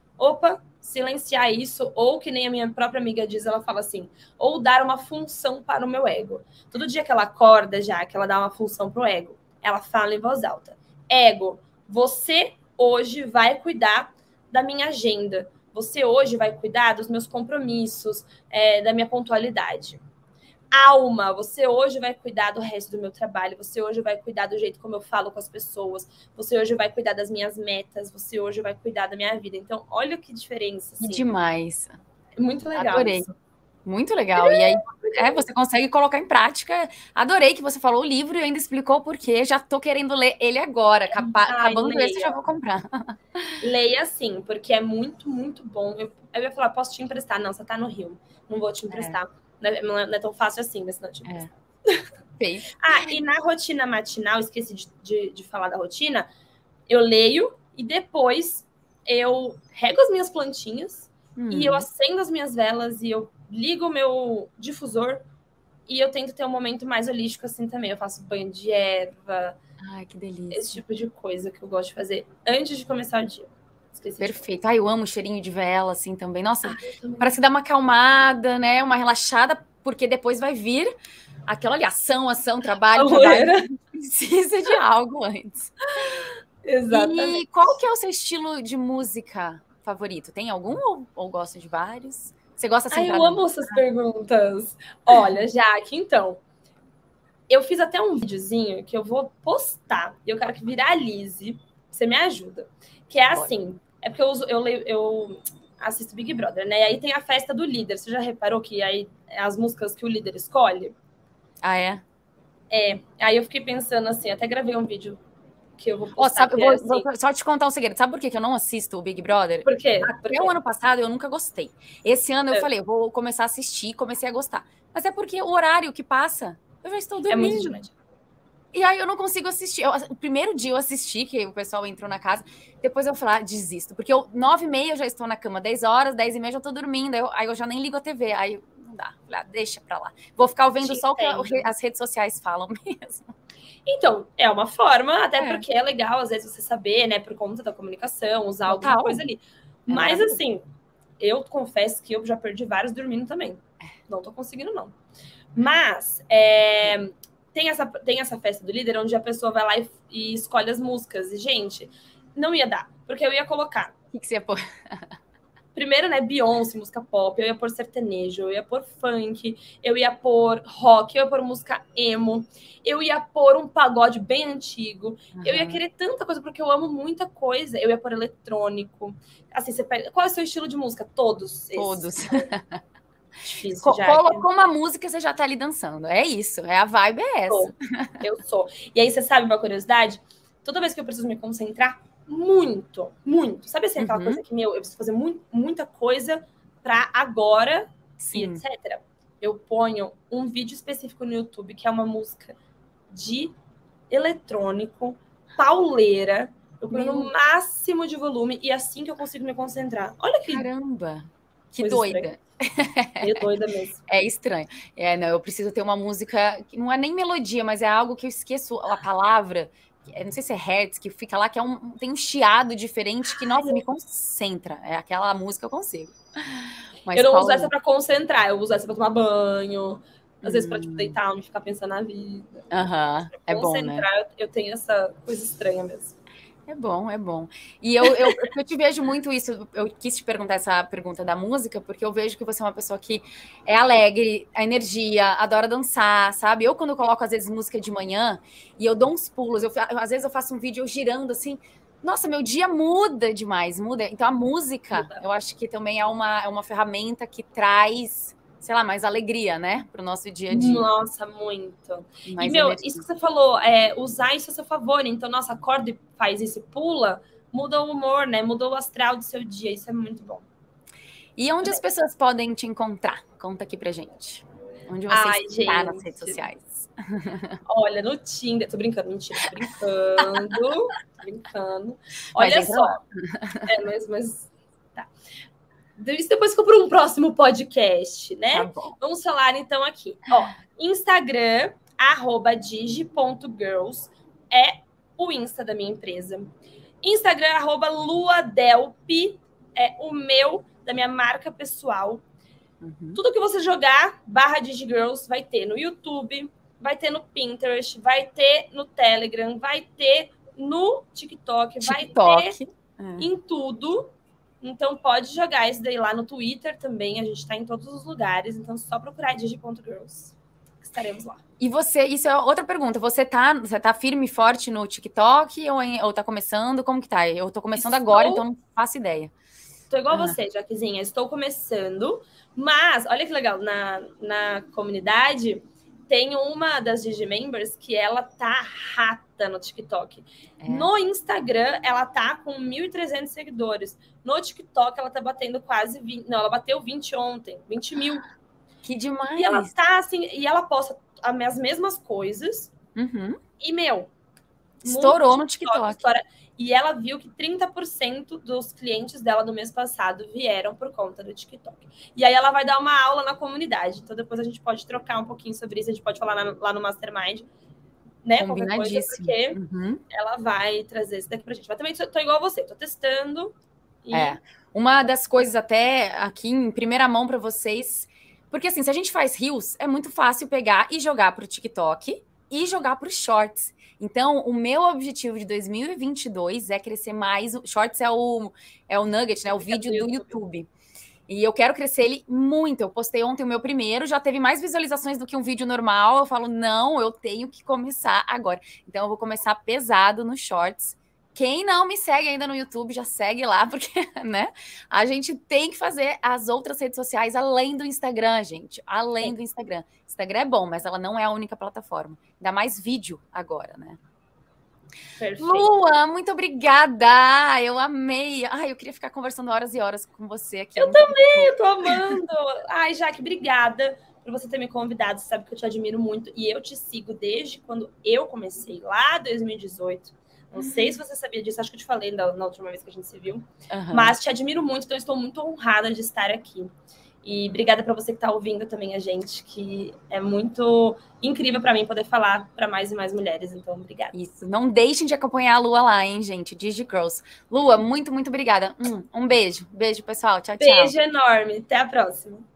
silenciar isso, ou que nem a minha própria amiga diz, ela fala assim, ou dar uma função para o meu ego. Todo dia que ela acorda já, que ela dá uma função para o ego, ela fala em voz alta. Ego, você hoje vai cuidar da minha agenda. Você hoje vai cuidar dos meus compromissos, da minha pontualidade. Alma, você hoje vai cuidar do resto do meu trabalho. Você hoje vai cuidar do jeito como eu falo com as pessoas. Você hoje vai cuidar das minhas metas. Você hoje vai cuidar da minha vida. Então, olha que diferença. Assim.
Demais.
Muito legal.
Adorei.
Isso.
Muito legal. E aí, você consegue colocar em prática. Adorei que você falou o livro e ainda explicou o porquê. Já tô querendo ler ele agora. Acabando esse, eu já vou comprar.
Leia sim, porque é muito, muito bom. Eu ia falar, posso te emprestar? Não, você tá no Rio. Não vou te emprestar. Não é tão fácil assim, mas não te emprestar. E na rotina matinal, esqueci de falar da rotina, eu leio e depois eu rego as minhas plantinhas e eu acendo as minhas velas e eu ligo o meu difusor e eu tento ter um momento mais holístico assim também. Eu faço banho de erva.
Ai, que delícia.
Esse tipo de coisa que eu gosto de fazer antes de começar o dia.
Perfeito. Eu amo o cheirinho de vela, assim, também. Nossa, parece que dá uma acalmada, né? Uma relaxada, porque depois vai vir aquela ali, ação, trabalho. A gente precisa de algo antes.
Exatamente.
E qual que é o seu estilo de música favorito? Tem algum ou gosta de vários? Você gosta assim?
Eu amo essas perguntas. Olha, Jaque, então, eu fiz até um videozinho que eu vou postar. E eu quero que viralize. Você me ajuda. Que é assim, é porque eu assisto Big Brother, né? E aí tem a festa do líder. Você já reparou que aí as músicas que o líder escolhe?
Ah, é?
É. Aí eu fiquei pensando assim, até gravei um vídeo que eu vou postar.
Vou só te contar um segredo. Sabe por que eu não assisto o Big Brother?
Por quê?
Até o ano passado eu nunca gostei. Esse ano eu falei, eu vou começar a assistir, comecei a gostar. Mas é porque o horário que passa, eu já estou dormindo.
É muito de noite.
E aí eu não consigo assistir. O primeiro dia eu assisti, que o pessoal entrou na casa, depois eu falei, desisto. Porque 9h30 eu já estou na cama, 10 horas, 10h30 eu já estou dormindo, aí eu já nem ligo a TV, aí não dá. Falei, deixa pra lá. Vou ficar ouvindo só o que as redes sociais falam mesmo.
Então, é uma forma, até porque é legal, às vezes, você saber, né, por conta da comunicação, usar alguma coisa ali. Mas, assim, eu confesso que eu já perdi vários dormindo também. Não tô conseguindo, não. Mas, tem essa festa do líder, onde a pessoa vai lá e escolhe as músicas. E, gente, não ia dar, porque eu ia colocar.
O que você ia pôr?
Primeiro, né, Beyoncé, música pop, eu ia pôr sertanejo, eu ia pôr funk, eu ia pôr rock, eu ia pôr música emo, eu ia pôr um pagode bem antigo, eu ia querer tanta coisa, porque eu amo muita coisa, eu ia pôr eletrônico. Assim, você pega... Qual é o seu estilo de música? Todos.
Todos.
Difícil, já.
Colocou uma música, você já tá ali dançando. É isso, a vibe é essa.
Eu sou. E aí, você sabe uma curiosidade? Toda vez que eu preciso me concentrar, muito. Sabe assim, aquela coisa que, eu preciso fazer muita coisa pra agora, e etc. Eu ponho um vídeo específico no YouTube, que é uma música de eletrônico, pauleira. Eu ponho no máximo de volume e assim que eu consigo me concentrar. Olha que...
Caramba! Que doida.
É doida mesmo.
É estranho. Não, eu preciso ter uma música que não é nem melodia, mas é algo que eu esqueço a palavra. Não sei se é hertz, que fica lá, que tem um chiado diferente que, nossa, me concentra. É aquela música eu consigo. Mas
eu não uso essa pra concentrar, eu uso essa pra tomar banho, às vezes pra, tipo, deitar, não ficar pensando na vida.
É bom, né?
Concentrar, eu tenho essa coisa estranha mesmo.
É bom. E eu te vejo muito isso. Eu quis te perguntar essa pergunta da música, porque eu vejo que você é uma pessoa que é alegre, a energia, adora dançar, sabe? Eu, quando eu coloco, às vezes, música de manhã, e eu dou uns pulos, às vezes eu faço um vídeo eu girando assim, nossa, meu dia muda demais, muda. Então a música, eu acho que também é uma ferramenta que traz... sei lá, mais alegria, né? Pro nosso dia a dia.
Nossa, muito.
Mais
e, isso que você falou, usar isso a seu favor. Então, nossa, acorda e faz isso e pula, muda o humor, né? Muda o astral do seu dia. Isso é muito bom.
E onde as pessoas podem te encontrar? Conta aqui pra gente. Onde você está nas redes sociais?
Olha, no Tinder. Tô brincando, mentira. Tô brincando. Olha só. Mas tá. Isso depois ficou para um próximo podcast, né?
Tá bom.
Vamos falar, então, aqui. Instagram, @digi.girls, é o Insta da minha empresa. Instagram, @luadelp, é o meu, da minha marca pessoal. Tudo que você jogar, /digigirls, vai ter no YouTube, vai ter no Pinterest, vai ter no Telegram, vai ter no TikTok. Vai ter em tudo. Então, pode jogar isso daí lá no Twitter também. A gente está em todos os lugares. Então, só procurar digi.girls. Estaremos lá. E
você, isso é outra pergunta. Você tá firme e forte no TikTok ou tá começando? Como que tá? Eu tô começando agora, então não faço ideia.
Tô igual você, Jaquezinha. Estou começando. Mas, olha que legal. Na comunidade, tem uma das Digi Members que ela tá rata no TikTok. No Instagram, ela tá com 1.300 seguidores. No TikTok, ela tá batendo quase 20... Não, ela bateu 20 ontem. 20 mil.
Que demais!
E ela tá assim... E ela posta as mesmas coisas. E,
estourou no TikTok.
E ela viu que 30% dos clientes dela do mês passado vieram por conta do TikTok. E aí ela vai dar uma aula na comunidade. Então, depois a gente pode trocar um pouquinho sobre isso. A gente pode falar lá no Mastermind. Né? Qualquer coisa, porque ela vai trazer isso daqui pra gente. Mas também tô igual a você, tô testando.
Uma das coisas até aqui em primeira mão para vocês, porque assim, se a gente faz reels, é muito fácil pegar e jogar pro TikTok e jogar pro Shorts. Então, o meu objetivo de 2022 é crescer mais. Shorts é o nugget, né? O vídeo do YouTube. E eu quero crescer ele muito. Eu postei ontem o meu primeiro, já teve mais visualizações do que um vídeo normal. Eu falo, não, eu tenho que começar agora. Então, eu vou começar pesado nos Shorts. Quem não me segue ainda no YouTube, já segue lá, porque, né? A gente tem que fazer as outras redes sociais além do Instagram, gente. Além do Instagram. Instagram é bom, mas ela não é a única plataforma. Ainda mais vídeo agora, né? Perfeito. Lua, muito obrigada. Eu amei. Ai, eu queria ficar conversando horas e horas com você aqui.
Eu também, eu tô amando. Ai, Jaque, obrigada por você ter me convidado. Você sabe que eu te admiro muito e eu te sigo desde quando eu comecei, lá em 2018. Não sei se você sabia disso, acho que eu te falei na última vez que a gente se viu. Mas te admiro muito, então estou muito honrada de estar aqui. E obrigada para você que está ouvindo também a gente, que é muito incrível para mim poder falar para mais e mais mulheres. Então, obrigada.
Isso. Não deixem de acompanhar a Lua lá, hein, gente? DigiGirls. Lua, muito, muito obrigada. Um beijo. Beijo, pessoal. Tchau, tchau.
Beijo enorme. Até a próxima.